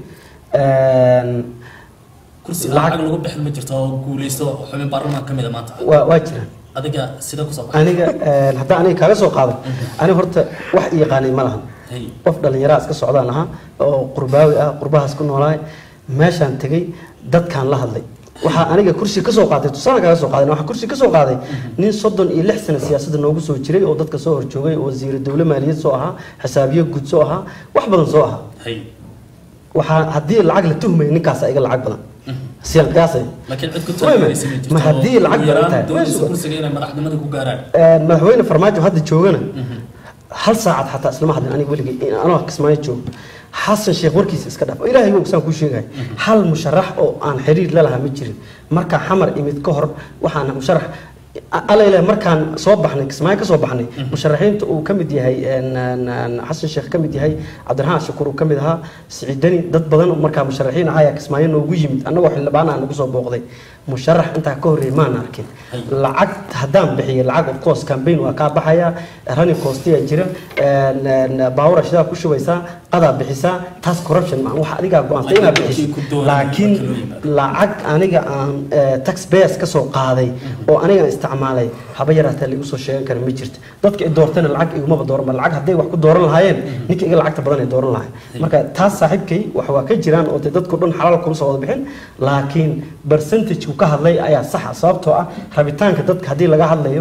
kursi lacag lagu bixin ma jirto oo guuleysto xubin baarlamaanka kamid ah maanta waa waa jira adiga sida ku soo baxay aniga hadda aniga kaga soo qaado aniga horta wax ii yaqaanay ma lahan qof dhalinyaro iska socdaan ahaa oo qurbaawi ah qurbahaas ku noolaay meeshaan tagay dadkaan la hadlay waxa aniga kursi ka soo qaaday tusaale kaga soo qaaday waxa kursi ka soo qaaday nin soddon iyo lix sano siyaasadda noogu soo jiray oo dadka soo horjoogay wasiir dawlad maaliyad soo ahaa xisaabiye guud soo ahaa wax badan soo ahaa waxa hadii lacag la tuhmay ninkaas ayaga lacag badan siyal gaasay laakiin cid ku taageeraysan jirto ma hadii lacag badan tahay kursiga inay madaxnimada ku gaaraan ee madaxweyne farmaajo hadda joogana hal saacad xataa isla ma hadlin aniga weligay anoo Kismaayo joog حسن شيخ وركيس إسكندر إلى هي وقسم كل شيء هل مشرح أو عن حرير لا لها مجري مركا حمر إمد كهر وحنا مشرح ألا إلى مركان صوبحنا كسماء كصوبحنا مشرحين وكم دي هاي أن حسن شيخ كم دي هاي عبد الرحمن شكور وكم دها سعيدني ضد بدن مركان مشرحين عايا كسماء إنه وجيمت أنا واحد اللي بعنا أنا بصوب بوقضي musharax intaa ka horreeyay maan arkin lacag haddaan bixiyo lacag of course campaign waa kaa baxaya running costiya jira baawar shidaa ku shubaysaa qadaa bixisaa taas corruption ma wax adiga go'aantay inaad bixiso laakiin lacag aniga aan tax base ka soo qaaday oo aniga isticmaalay haba yaraatee lagu soo sheegan kara ma jirto dadka ay doortana lacag iguma dooran lacag hadday wax ku dooran lahaayeen ninka iga lacagta badan ay dooran lahaayeen marka taas saaxiibkay wax waa ka jiraan oo dadku dhan xalaal kuma soo wada bixin laakiin percentage ku ka hadlay ayaa sax ah sababtoo ah rabitaanka dadka haddii laga hadlayo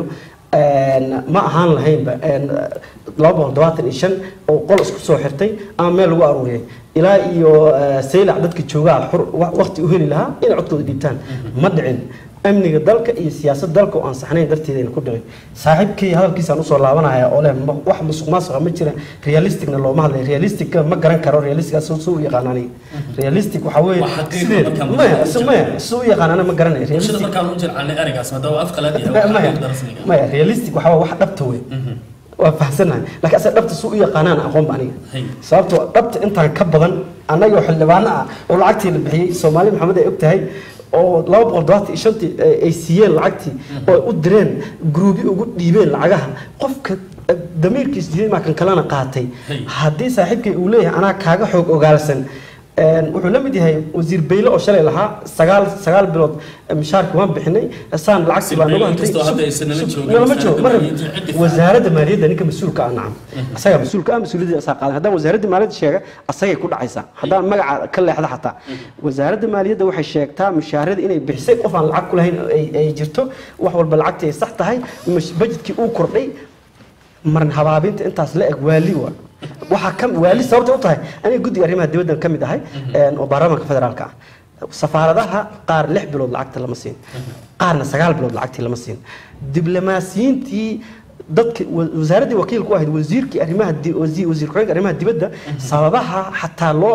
ma ahaan lahaynba laba boqol todobaatan iyo shan oo qol isku soo xirtay ama meel lagu aruuriyay ilaa iyo saylac dadka joogaa waqti u heli lahaa inay codkooda dhiibtaan ma dhicin amniga dalka iyo siyaasadda dalka oo aan saxnayn darteedayna ku dhicin saaxiibkii hadalkiisaan usoo laabanaya oo leh wax musuq maasuqa ma jira realisticna looma hadlay realisticka ma garan karo realistickaas suu u yaqaan aniga realistic waxa weeye sideed maya maya suu u yaqaan aniga ma garanayo realistic markaan u jircaan eraygaas maadaama af qalaad yahay maya realistic waxa wax dhabta wey waa fahamsanahay laakiin asaga dhabta suu u yaqaanaan aqoonba aniga sababtoo dhabta intaan ka badan annaga xildhibaano ah oo lacagtii la bixiyey soomaali maxamed ay og tahay oo laba boqol todobaatan iyo shantii ay siiyeen lacagtii oo u direen gruubi ugu dhiibeen lacagaha qofka damiirkiis jiray maa kan kalena qaatay haddii saaxiibkay uu leeyahay anaa kaaga xoog ogaalsan wuxuu la mid yahay wasiir beyle oo shalay lahaa sagaal sagaal bilood mishaarka waan bixinay saan lacagtii baa nagu hantay nalama joogo ma rabi wasaaradda maaliyadda ninka mas-uulka ah nacam asaga mas-uulka ah mas-uuliyadda asaa qaadan haddaan wasaaradda maaliyadda sheega asagay ku dhacaysaa haddaan magaca ka leexda xataa wasaaradda maaliyadda waxay sheegtaa mishaarada inay bixisay qof aan lacag ku lahayn ay jirto wax walba lacagtii ay sax tahay budgetkii uu kordhay marin habaabinta intaas la eg waali waa waxa ka waali sababta u tahay aniga guddiga arrimaha dibadda ka mid ahay oo baarlamaanka federaalka ah safaaradaha qaar lix bilood lacagta lama siin qaarna sagaal bilood lacagtii lama siin diblomaasiyiintii dadka wasaaraddii wakiilku ahayd wasiirkii arrimaha wasiir ku-xigeenka arrimaha dibadda sababaha xataa loo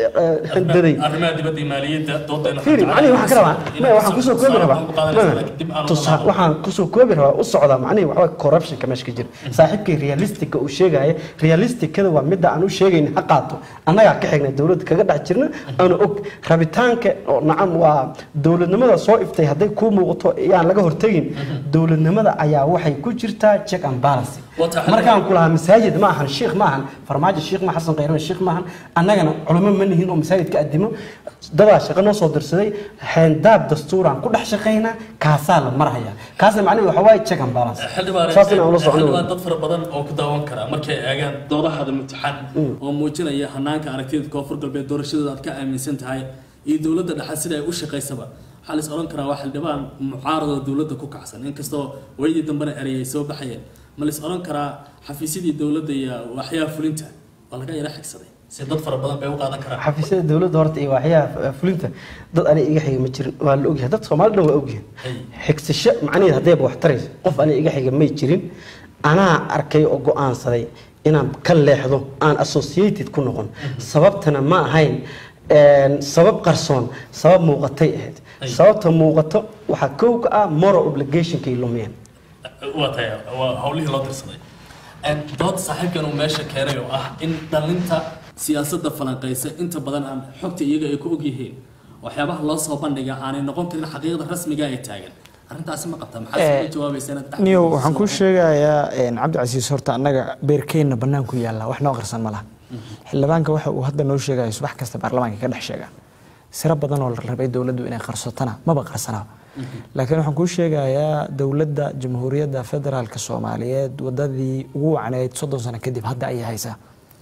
daday arrimaha dibadda maaliyadda doodayna fiiri macnaheedu waxaan ka rabaa ma waxaan kusoo koobi rabaa tusaa waxaan kusoo koobi rabaa u socdaa macnaheedu waxa corruption ka meesha ka jira saaxiibkii realistic uu sheegaya realistic-kada waa midda aan u sheegayn ha qaato annaga ka xigna dawladda kaga dhax jirna aan og rabitaanka oo nacam waa dawladnimada soo iftay haday ku muuqato yaan laga hortagin dawladnimada ayaa waxay ku jirtaa check and balance markaan kula masaajid ma ahan sheekh ma ahan farmaajo sheekh ma xasan qeyran sheekh ma ahan annagana culimo ma nihiin oo masaajidka adimo dada shaqo noo soo dirsaday xeyndaab dastuuraan ku dhex shaqeynaa kaasaa la marhaya kaasna macnaheedu waxa waaye check and balance saasina ula socno dad fara badan oo ku daawan kara markay eegaan doodahada imtixaan oo muujinaya hanaanka aragtida koonfur galbeed doorashadooda aad ka aaminsan tahay iyo dawladda dhexe sida ay u shaqeysaba waxaa la is oran karaa waa xildhibaan mucaarada dawladda ku kacsan inkastoo waydii dambena ereyay soo baxayeen ma la is oran karaa xafiisyadii dawladda iyo waxyaha fulinta waa laga yara xigsaday si dad fara badan bay u qaadan karaan xafiisyada dawladda horta iyo waxyaha fulinta dad ani iga xiga ma jirin waa la ogyahay dad Soomaali dhan waa ogyahay xigsasho macnaheedu hadday wax tarayso qof ani iga xiga ma jirin anaa arkay oo go'aansaday inaan ka leexdo aan associated ku noqon sababtana ma ahayn sabab qarsoon sabab muuqatay ahayd sababta muuqato waxa koow ka ah moral obligation kay lumiyeen waa tahay waa hawlihii loo dirsaday dood saaxiibkan uu meesha keenay oo ah in dhalinta siyaasadda falanqeysa inta badan aan xogta iyaga ay ku og yihiin waxyaabaha loo soo bandhiga aanay noqon karin xaqiiqada rasmiga ay taagan arrintaasi ma qabta maxaa soo jawaabaysaa niyo waxaan ku sheegayaa cabdi casiis horta annaga beerkeenna bannaan ku yaalla wax noo qarsan ma laha xildhibaanka waxa uu hadda noo sheegayo subax kasta baarlamaanka ka dhex sheega sira badan oo la rabay dawladdu inay qarsatana maba qarsanaa laakiin waxaan ku sheegayaa dawladda jamhuuriyadda federaalka Soomaaliyeed wadadii ugu wacneyd soddon sano kadib hadda ay haysaa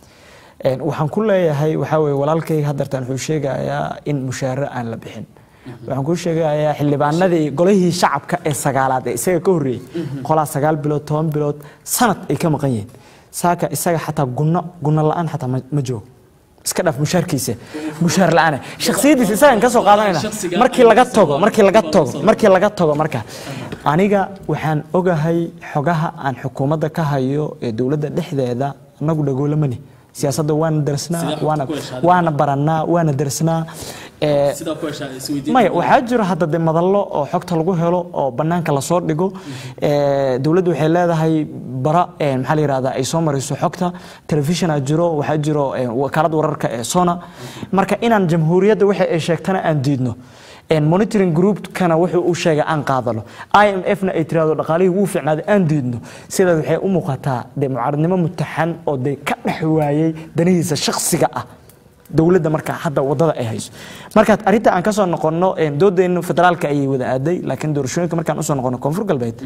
een waxaan ku leeyahay waxa weeye walaalkay hadartan wuxuu sheegayaa in mushaar aan la bixin waxaan ku sheegayaa xildhibaanadii golihii shacabka ee sagaalaad ee isaga ka horreeyay qolaa sagaal bilood toban bilood sanad ay ka maqan yihiin saaka isaga xataa gunno gunno la'aan xataa ma joogo iska dhaaf mushaarkiisa mushaar la'aan shakhsiyadiisa isaga ka soo qaadanayna markii laga tago markii laga tago markii laga tago marka aniga waxaan ogahay xogaha aan xukuumadda ka hayo ee dawladda dhexdeeda anagu dhagoolamani siyaasadda waan darsnaa waana waana baranaa waana darsnaa ee sida ku heshaa isweydiin maya waxa jira hadda madallo oo xogta lagu helo oo banaanka la soo dhigo ee dawladdu waxay leedahay bara ee maxaa la yiraahdaa ay soo mariso xogta telefishin ah jiro waxa jiro wakaalada wararka ee Sona marka inaan jamhuuriyadda waxa ay sheegtana aan diidno een monitoring group kana wuxuu u sheegay aan qaadano I M F na ay tiraado dhaqaalihii uu fiicnaaday aan diidno sida waxay u muuqataa de mucaaradnimo mutaxan oo de ka dhex waayay danihiisa shakhsiga ah dawladda marka hadda wadada ay hayso marka arinta aan ka soo noqono een doodayna federaalka ay wada aaday laakiin doorashooyinka markaan u soo noqono koonfur galbeed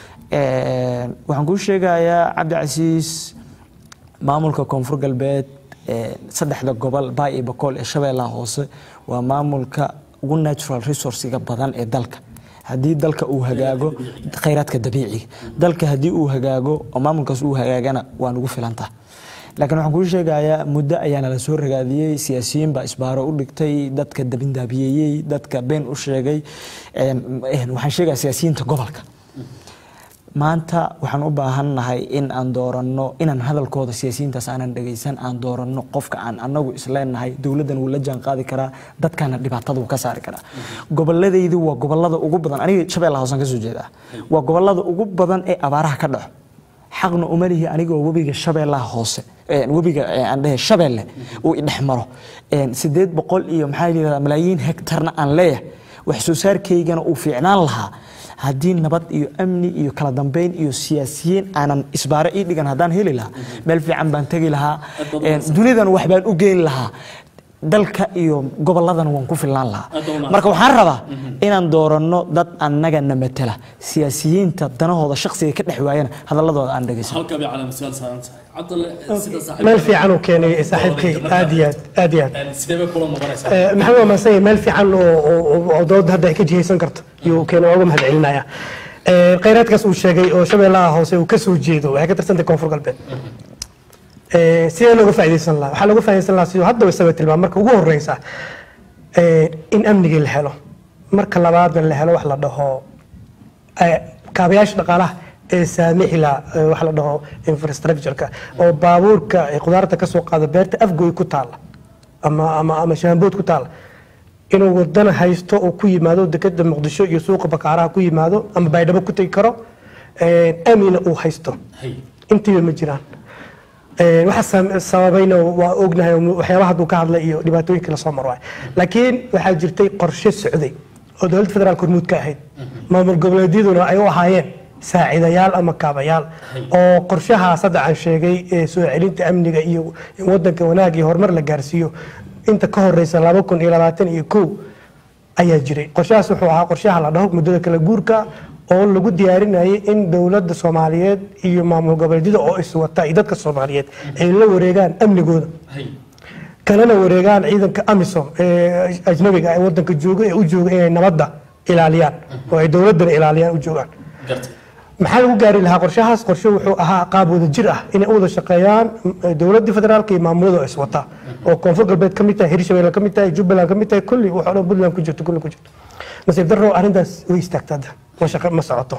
ee waxaan ku sheegayaa Cabdi Casiis maamulka koonfur galbeed ee saddexda gobol Baay iyo Bakool ee Shabeellaha Hoose waa maamulka ugu natural resource-ga badan ee dalka hadii dalka uu hagaago kheyraadka dabiiciga dalka hadii uu hagaago oo maamulkaas uu hagaagana waa ugu filantaa laakiin waxaan ku sheegayaa muddo ayaana la soo ragaadiyay siyaasiyiin ba isbaaro u dhigtay dadka dabindaabiyay dadka been u sheegay een waxaan sheegaa siyaasiyiinta gobolka maanta waxaan u baahanahay in aan dooranno inaan hadalkooda siyaasiyiintaas aanan dhageysan aan dooranno qofka aan anagu isleenahay dawladdan uu la jaan qaadi karaa dadkana dhibaatada uu ka saari karaa goboladaydu waa gobolada ugu badan aniga Shabeellaha Hoose ka soo jeedaa waa gobolada ugu badan ee abaaraha ka dhaco xaqna uma lihi aniga wabiga Shabeellaha Hoose ee wabiga aan dhahay Shabeelle uu idhexmaro een sideed boqol iyo maxaa yiraahdaa malaayiin hektarna aan leeyahay wax soo saarkaygana uu fiicnaan lahaa hadii nabad iyo amni iyo kala dambeyn iyo siyaasiyiin aanan isbaaro ii dhigan hadaan heli lahaa meel fiican baan tagi lahaa een dunidan wax baan u geyn lahaa dalka iyo goboladan waan ku filan lahaa marka waxaan rabaa inaan dooranno dad annaga namatala siyaasiyiinta danahooda shakhsiga ka dhex waayana hadaladooda aan dhageysan halka bi calaamad su'aal saaran Cabdulle sida saaxiib meel fiican oo keenay saaxiibkay aad iyo aad iyo aad sidee kula noqonaysaa maxamed ma say meel fiican oo dood hadda ay ka jihaysan karto iyo keenay uga mahad celinaya ee kheyraadkaas uu sheegay oo Shabeellaha Hoose uu ka soo jeedo waxay ka tirsantay koonfur galbeed ee si looga faa'iideysan lahaa waxa looga faa'iideysan lahaa sidoo hadda way sabab tilmaam marka ugu horeysa ee in amniga la helo marka labaad la helo wax la dhaho ee kaabayaasha dhaqaalaha ee saamixila wax la dhaho infrastructure-ka oo baabuurka ee qudaarta ka soo qaada beerta afgooy ku taal ama ama ama shaambood ku taal inuu wadana haysto oo ku yimaado dekada Muqdisho iyo suuqa Bakaaraha ku yimaado ama Baydhabo ku tagi karo ee amina uu haysto intii ma jiraan ee waxa sababayna waa ognahay waxyaabaha uu ka hadlay iyo dhibaatooyinka la soo maray laakiin waxa jirtay qorshe socday oo dawladda federaalka hormuud ka ahayd maamul goboleedyaduna ay u ahaayeen saaciidayaal ama kaabayaal oo qorshaha saddex aan sheegay ee soo celinta amniga iyo wadanka wanaag iyo horumar la gaarsiiyo inta ka horeysa laba kun iyo labaatan iyo kow ayaa jiray qorshahaas wuxuu ahaa qorshaha la dhaho muddada kala guurka oo lagu diyaarinayay in dawladda Soomaaliyeed iyo maamul goboleedyada oo is wata dadka Soomaaliyeed ay la wareegaan amnigooda kalena wareegaan ciidanka AMISOM ee ajnabiga ee wadanka jooga ee u jooga inay nabadda ilaaliyaan oo ay dawladda ilaaliyaan u joogaan maxaa lagu gaari lahaa qorshahaas qorshe wuxuu ahaa qaab wada jir ah inay wada shaqeeyaan dawladda federaalka iyo maamulada is wata oo koonfur galbeed ka mid tahay Hirshabeelle ka mid tahay Jubbaland ka mid tahay kulli waxa dhan Puntland ku jirto kulli ku jirto nasiib darro arrintaas way istaagtaa ma shaqo ma socoto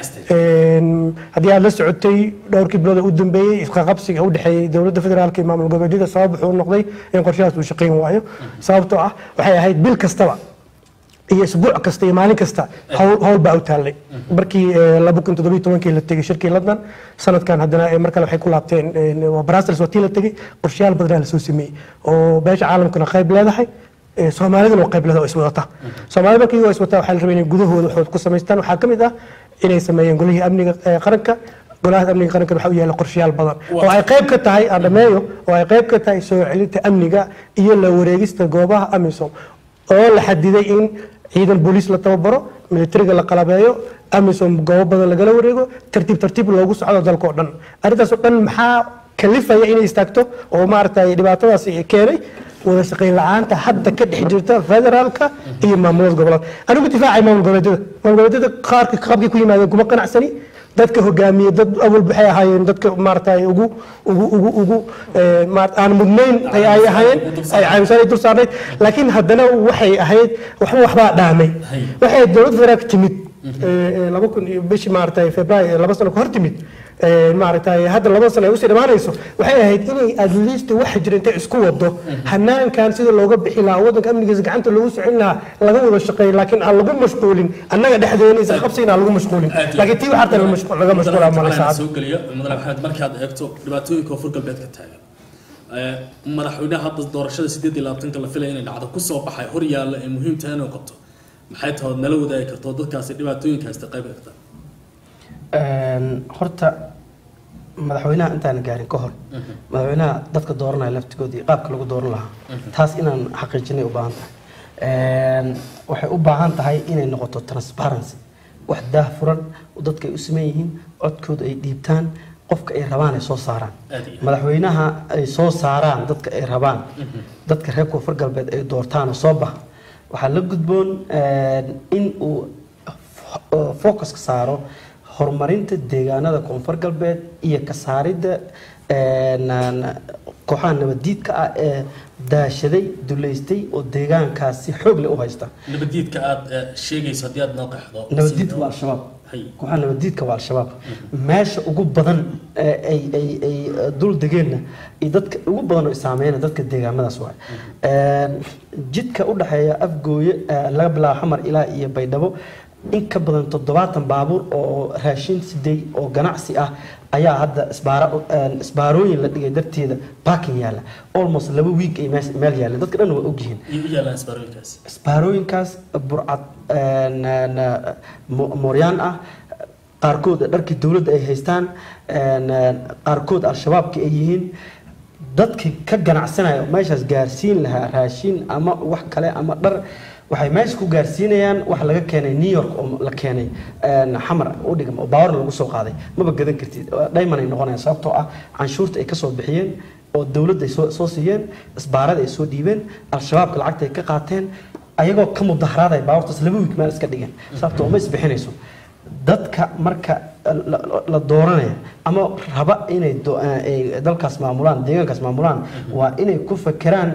een hadii aad la socotay dhowrkii bilood u dambeeyay isqa qabsiga u dhaxeeyay dawladda federaalka iyo maamul goboleedyada sabab wuxuu noqday in qorshahaas uu shaqeyn waayo sababtoo ah waxay ahayd bil kastaba iyo isbuuc kasta iyo maalin kasta hawl baa u taalay markii laba kun iyo toddoba iyo toban la tagay shirkii London sanadkan haddana mar kale waxay ku laabteen Brussels watii la tagay qorshayaal badan la soo sameeyay oo beesha caalamkana qayb leedahay Soomaaliduna qayb leedahay is wadata Soomaalida markii ay is wata waxa la rabay inay gudahooda wax ku sameystaan waxa kamid ah inay sameeyeen golihii amniga qaranka golaha amniga qaranka waxa uu yahay qorshayaal badan oo ay qayb ka tahay adameeyo oo ay qayb ka tahay soo celinta amniga iyo la wareegista goobaha AMISOM oo la xadiday in ciidan booliis la tababaro militariga la qalabeeyo AMISOM goobo badan laga wareego tartiib tartiib loogu socdo dalka oo dhan arintaas oo dhan maxaa kalifaya inay istaagto oo maartay dhibaatadaas keenay wada shaqeyn la'aanta hadda ka dhex jirta federaalka iyo maamulada gobolada anigu difaacay maamul goboleedyada maamul goboleedyada qaarka qabkii ku yimaadeen kuma qanacsani dadka hogaamiye dad awal baxay ahaayeen dadka maartay ugu ugu ugu ugu aan mudnayn ay ay ahaayeen ay caawinsan dul saarnay laakiin haddana waxay ahayd waxba waxba dhaamay waxay dawladda federaalka timid laba kun iyo bishii maartay Febraayo laba sano ka hor timid maartay hadda laba sano ay u sii dhamaanayso waxay ahayd inay at least wax jirintay isku wado hanaankan sida looga bixi lahaa wadanka amnigiisa gacanta lagu socon lahaa laga wada shaqeeyo laakiin aan lagu mashquulin annaga dhexdeena is qabsiina lagu mashquulin laakiin tii waxa tan mashquul laga mashquulaa ma la saacad soo galiyo madax maxamed markaad eegto dhibaatooyinka koonfur galbeed ka taagan ee madaxweynaha hadda doorashada sideed iyo labaatan la filay inay dhacdo ku soo baxay hor yaalla ee muhiim tahay inuu qabto maxay tahay nala wadaagi karto dadkaasi dhibaatooyinka haysta qayb ka karta horta madaxweynaha intaan gaarin ka hor madaxweynaha dadka dooranaya laftigoodii qaabka lagu dooran lahaa taas inaan xaqiijinay u baahan tahay waxay u baahan tahay inay noqoto transparency wax daahfuran dadka ay u sameyn yihiin codkooda ay dhiibtaan qofka ay rabaan ay soo saaraan madaxweynaha ay soo saaraan dadka ay rabaan dadka reer koonfur galbeed ay doortaan oo soo bax waxaa la gudboon in uu focus ka saaro horumarinta deegaanada koonfur galbeed iyo ka saaridda kooxaha nabadiidka ah ee daashaday duleystay oo deegaankaasi xoog leh u haysta nabadiidka aad sheegayso haddii aad noo qaxdo nabadiidka waa al-shabaab kooxaha nabadiidka waa al-shabaab meesha ugu badan ay ay ay dul degeenna iyo dadka ugu badan oo saameeyna dadka deegaamadaas waay jidka u dhaxeeya afgooye laga bilaabo xamar ilaa iyo baydhabo in ka badan toddobaatan baabuur oo raashin siday oo ganacsi ah ayaa hadda isbaaro isbaarooyin la dhigay darteeda parking yaala almost laba week ay meel yaaleen dadka dhan waa ogyihiin isbaarooyinkaas burcad mooryaan ah qaarkood dharkii dowladda ay haystaan qaarkood al-shabaabka ay yihiin dadkii ka ganacsanaya meeshaas gaarsiin lahaa raashin ama wax kale ama dhar waxay meesha ku gaarsiinayaan wax laga keenay New York oo la keenay xamar u dhigam oo baawar lagu soo qaaday maba gadan kartid dayman ay noqonayaan sababtoo ah canshuurta ay ka soo bixiyeen oo dawladda ay soo siiyeen isbaarada ay soo dhiibeen al-shabaabka lacagta ay ka qaateen ayagoo ka mudaharaaday baawartaas laba week meel iska dhigeen sababtoo ma isbixinayso dadka marka la dooranaya ama raba inay dalkaas maamulaan deegaankaas maamulaan waa inay ku fakeraan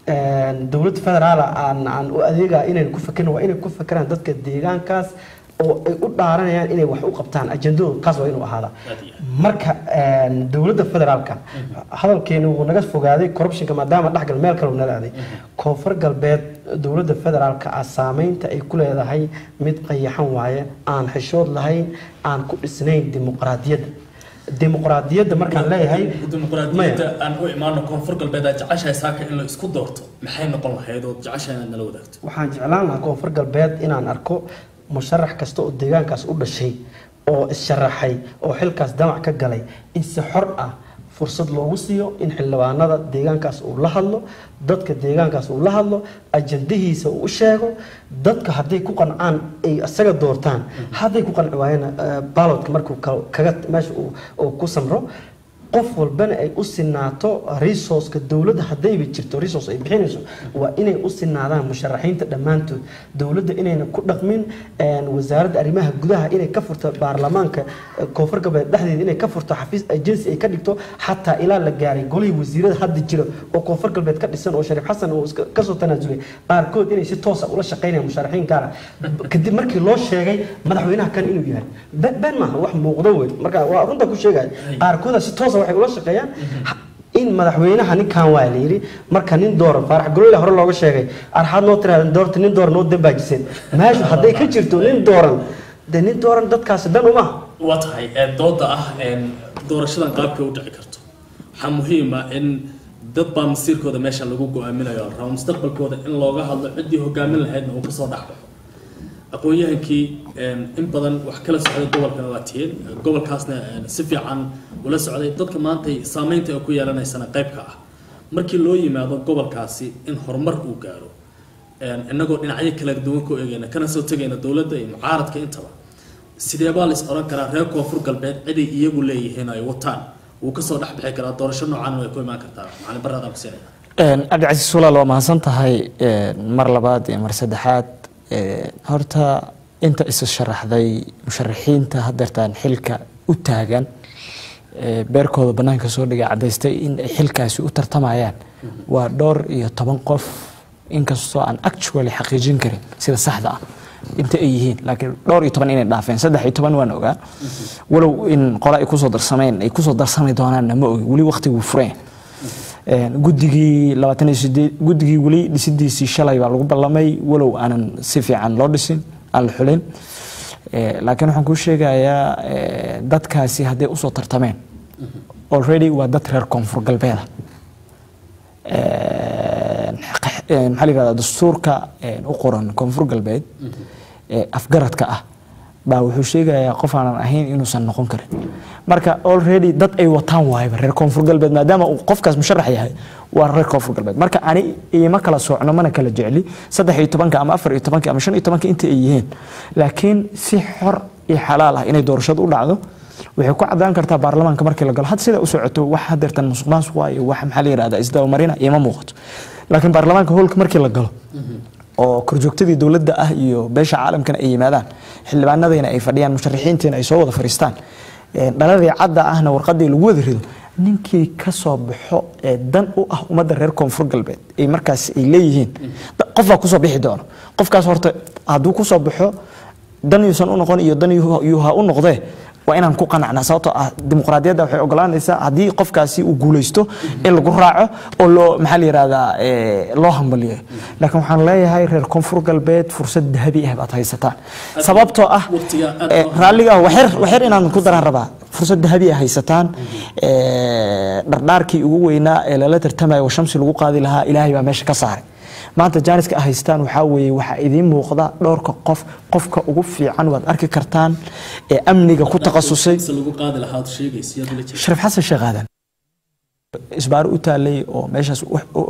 dowladda federaal aan aan u adeega inay ku fakeraan waa inay ku fakeraan dadka deegaankaas oo ay u dhaaranayaan inay wax u qabtaan ajandadooda kaas waa inuu ahaada marka dowladda federaalka hadalkeenu uu naga fogaaday corruptionka maadaama dhaxgal meel kale uu nalaaday koonfur galbeed dowladda federaalka ah saameynta ay ku leedahay mid qayaxan waaye aan xishood lahayn aan ku dhisnayn dimuqraadiyadda dimuqraadiyadda markaan leeyahay dimuqraadiyadda aan u imaano koonfur galbeed aad jeceshahay saaka in la isku doorto maxay noqon lahayd oo jeceshahay inaad nala wadaagto waxaan jeclaan lahaa koonfur galbeed inaan arko musharax kasta oo deegaankaas u dhashay oo is-sharaxay oo xilkaas damac ka galay in si xor ah fursad loogu siiyo in xildhibaanada deegaankaas uu la hadlo dadka deegaankaas uu la hadlo ajandahiisa uu u sheego dadka hadday ku qancaan ay isaga doortaan hadday ku qanci waayeen ballot markuu kaga meesha uu ku samro qof walbana ay u sinaato resource-ka dowladda haddayba jirto resource ay bixinayso waa inay u sinaadaan musharaxiinta dhammaantood dowladda inayna ku dhaqmin wasaaradda arrimaha gudaha inay ka furto baarlamaanka koonfur galbeed dhexdeeda inay ka furto xafiis agency ay ka dhigto xataa ilaa la gaaray golihii wasiirada hadda jira oo koonfur galbeed ka dhisan oo shariif xasan uu kasoo tanaasulay qaarkood inay si toosa ula shaqaynayaan musharaxiin gaara kadib markii loo sheegay madaxweynaha kan inuu yahay been maaha wax muuqdo wey marka waa runta ku sheegaya qaarkooda si toosa waxay ula shaqeeyaan in madaxweynaha ninkan waa la yiri marka nin dooran faarax goloyle hore looga sheegay arxad noo tiraahdan doorta nin dooran noo dambaajiseen meesha hadday ka jirto nin dooran de nin dooran dadkaasi dan uma waa tahay dooda ah doorashadan qaabkay u dhici karto waxaa muhiim ah in dad baa masiirkooda meesha lagu go-aaminayo rabo mustaqbalkooda in looga hadlo ciddii hogaamin lahaydna uu kasoo dhexbaxo aqoon-yahankii in badan wax kala socday gobolkana waa tiyeen gobolkaasna si fiican ula socday dadka maanta saameynta ay ku yeelanaysana qaybka ah markii loo yimaado gobolkaasi in horumar uu gaaro inagoo dhinacyo kala duwan ku eegayna kana soo tegayna dowladda iyo mucaaradka intaba sidee baa la is oran karaa reer koonfur galbeed ciday iyagu leeyihiin ay wataan wuu kasoo dhex bixi karaa doorasho noocan way ku imaan kartaa macalin barraadaan ku siinaya cabdicasiis walaal waa mahadsan tahay mar labaad iyo mar saddexaad horta inta isa sharaxday musharaxiinta hadeertaan xilka u taagan beerkooda banaanka soo dhigay cadaystay in ay xilkaasi u tartamayaan waa dhowr iyo toban qof inkastoo aan actually xaqiijin karin sida saxda ah inta ay yihiin laakiin dhowr iyo toban inay dhaafeen saddex iyo toban waan ogaa walow in qola ay kusoo darsameen ay kusoo darsami doonaanna ma ogi weli waqtiguu fureen guddigii labaatan iyo sideed guddigii weli dhisidiisii shalay baa lagu ballamay walow aanan si fiican loo dhisin aan la xulin laakiin waxaan kuu sheegayaa dadkaasi hadday usoo tartameen already waa dad reer koonfur galbeeda maxaa la yiraahdaa dastuurka u qoran koonfur galbeed ee afgaradka ah baa wuxuu sheegayaa qof aan ahayn inuusan noqon karin marka already dad ay wataan waayba reer koonfur galbeed maadaama uu qofkaas musharax yahay waa reer koonfur galbeed marka ani ima kala soocno mana kala jecli saddex iyo tobanka ama afar iyo tobanka ama shan iyo tobanka inta ay yihiin laakiin si xor iyo xalaal ah inay doorashadu u dhacdo waxay ku cadaan kartaa baarlamaanka markii la galo had sida u socoto wax hadeertan musuqmaasuq waayo wax maxaa la yiraahdaa isdaba-marina ima muuqato laakiin baarlamaanka howlka markii la galo oo korjoogtadii dawladda ah iyo beesha caalamkana ay yimaadaan xildhibaanadayna ay fadhiyaan musharaxiintiina ay soo wada fariistaan dhaladii cadda ahna warqadii lagu wada rido ninkii ka soo baxo ee dan u ah ummadda reer koonfur galbeed ay markaas ay leeyihiin qof baa kusoo bixi doono qofkaas horta hadduu kusoo baxo dan yuusan u noqon iyo dan yuuha u noqdee waa inaan ku qanacnaa sababtoo ah dimuqraadiyadda waxay ogolaanaysaa haddii qofkaasi uu guulaysto in lagu raaco oo loo maxaa la yiraahdaa loo hambaliyo laakiin waxaan leeyahay reer koonfur galbeed fursad dahabi ah baad haysataan sababtoo ah raalliga waxyar waxyar inaan ku daran rabaa fursad dahabi ah haysataan dhardhaarkii ugu weynaa ee lala tartamayo oo shamsi lagu qaadi lahaa ilaahay baa meesha ka saaray maanta jaaniska ah haystaan waxa weeye waxa idin muuqda dhowrka qof qofka ugu fiican waad arki kartaan ee amniga ku takhasusay lagu qaadi lahaa sheegaysiyo Sharaf Xasan Sheekhadan isbaar u taalay oo meeshaas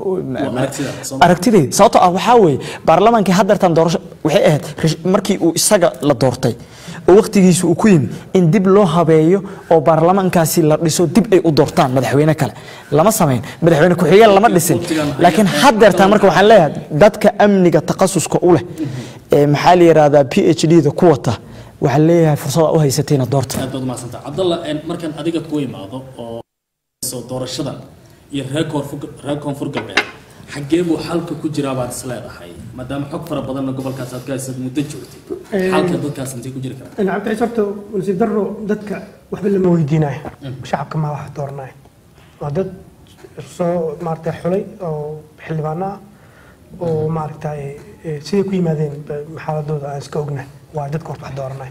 aragtideed sababtoo ah waxa weeye baarlamaankii hadartan doorasho waxay ahayd markii uu isaga la doortay oo waqtigiisu uu ku yimi in dib loo habeeyo oo baarlamaankaasi la dhiso dib ay u doortaan madaxweyne kale lama sameyn madaxweyne ku xigeen lama dhisin laakiin hadartan marka waxaan leeyahay dadka amniga takhasuska u leh ee maxaa la yiraahdaa P H D da ku wata waxaan leeyahay fursad u haysateen doorta aad baad maasanta Cabdallah markan adiga ku imaado oo soo doorashada iyo reer koonfur galbeed xagee buu xalka ku jiraa baad isleedahay maadaama xog fara badan gobolkaas aad ka haysid muddo joogtay xalka dadkaas intee ku jiri karaan in cabdi ciisarto nasiib darro dadka waxba lama weydiinayo shacabka ma wax dooranayo waa dad soo maartay xulay oo xildhibaan ah oo maartay sidii ku yimaadeen xaaladooda aan iska ognahay waa dadka wax dooranayo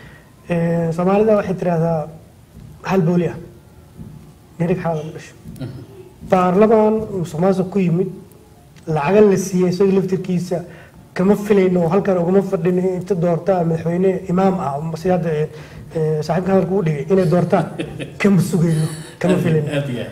ee Soomaalida waxay tiraahdaa hal booliya nirig xaalad dhasho baarlamaan musuqmaasuq ku yimid lacag la siiyay soo laftirkiisa kama filayno halkan uguma fadhin inta doortaa madaxweyne imaam ah siyaada saaxiibka halka u dhigay inay doortaan kama sugayno kama filayno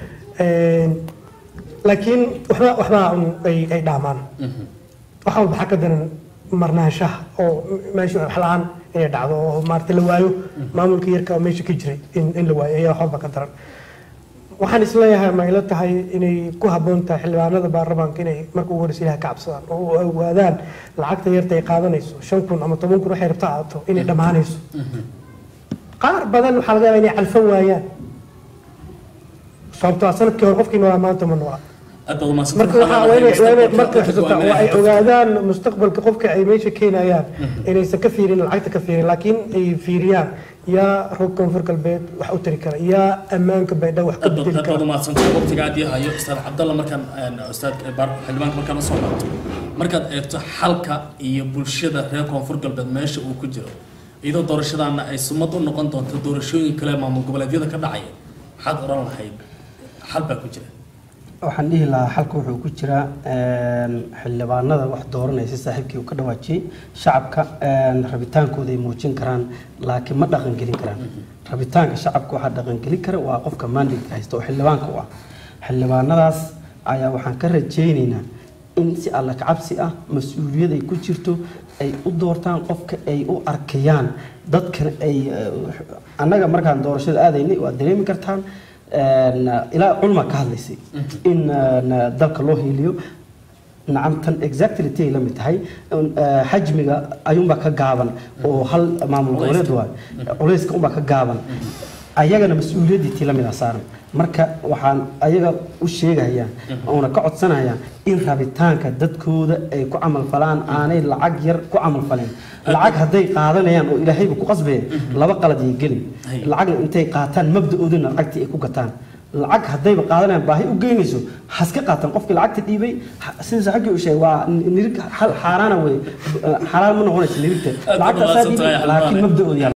ee laakiin waxba waxba ay ay dhaamaan waxa uu baxka daran marnaanshaha oo meesha xalaan inay dhacdo oo maartay la waayo maamulka yarka oo meesha ka jiray in in la waayo ayaa waxba ka daran waxaan isleeyahay ma ila tahay inay ku haboon tahay xildhibaanada baarlamaanka inay marka ugu horreysay ka cabsadaan oo ogaadaan lacagta yarta ay qaadanayso shan kun ama toban kun waxay rabtaa aato inay dhamaanayso qaar badan waxa laga yaabaa inay calfan waayaan sababtoo ah sanadkii hore qofkii noolaa maanta ma noolaa marka waxa weeye marka xisabta ay ogaadaan mustaqbalka qofka ay meesha keenayaan inaysan ka fiirin lacagta ka fiirin laakiin ay fiiriyaan yaa rog koonfur galbeed wax u tiri kara yaa ammaanka baydha wax ka bedeli kara aad maadsantahay waqtiga aad yahayo ustaad Cabdallah markan ustaad xildhibaanka markan soo noqoto markaad eegto xalka iyo bulshada reer koonfur galbeed meesha uu ku jiro iyadoo doorashadaana ay sumad u noqon doonto doorashooyin kale maamul goboleedyada ka dhacaya maxaad oran lahayd xal baa ku jira waxaan dhihi lahaa xalka wuxuu ku jiraa xildhibaanada wax dooranaysa saaxiibkii uu ka dhawaajiyay shacabka rabitaankooda ay muujin karaan laakiin ma dhaqan gelin karaan rabitaanka shacabka waxa dhaqan gelin kara waa qofka mandate haysta oo xildhibaanka u ah xildhibaanadaas ayaa waxaan ka rajaynaynaa in si alla ka cabsi ah mas'uuliyad ay ku jirto ay u doortaan qofka ay u arkayaan dadka ay annaga markaan doorashada aadaynay waa dareemi kartaan ilaa culma ka hadlaysay in dalka loo heliyo nacamtan exactly tii la mid tahay xajmiga ayuunbaa ka gaaban oo hal maamul goboleed waa culayska unbaa ka gaaban ayagana mas-uuliyaddii tii la mid ah saaran marka waxaan ayaga u sheegayaa oona ka codsanayaa in rabitaanka dadkooda ay ku camal falaan aanay lacag yar ku camal faleen lacag hadday qaadanayaan oo ilaahayba ku qasbeen laba qalad ay gelin lacagna intay qaataan mabda-oodina lacagtii ay ku gataan lacag haddayba qaadanayaan baahi u geynayso haska qaataan qofkii lacagta dhiibay sida saaxiibkii u sheegay waa nirig xaaraana wey xalaal ma noqonaysa nirigta lacagtaasaa dhiibay laakiin mabda-oodi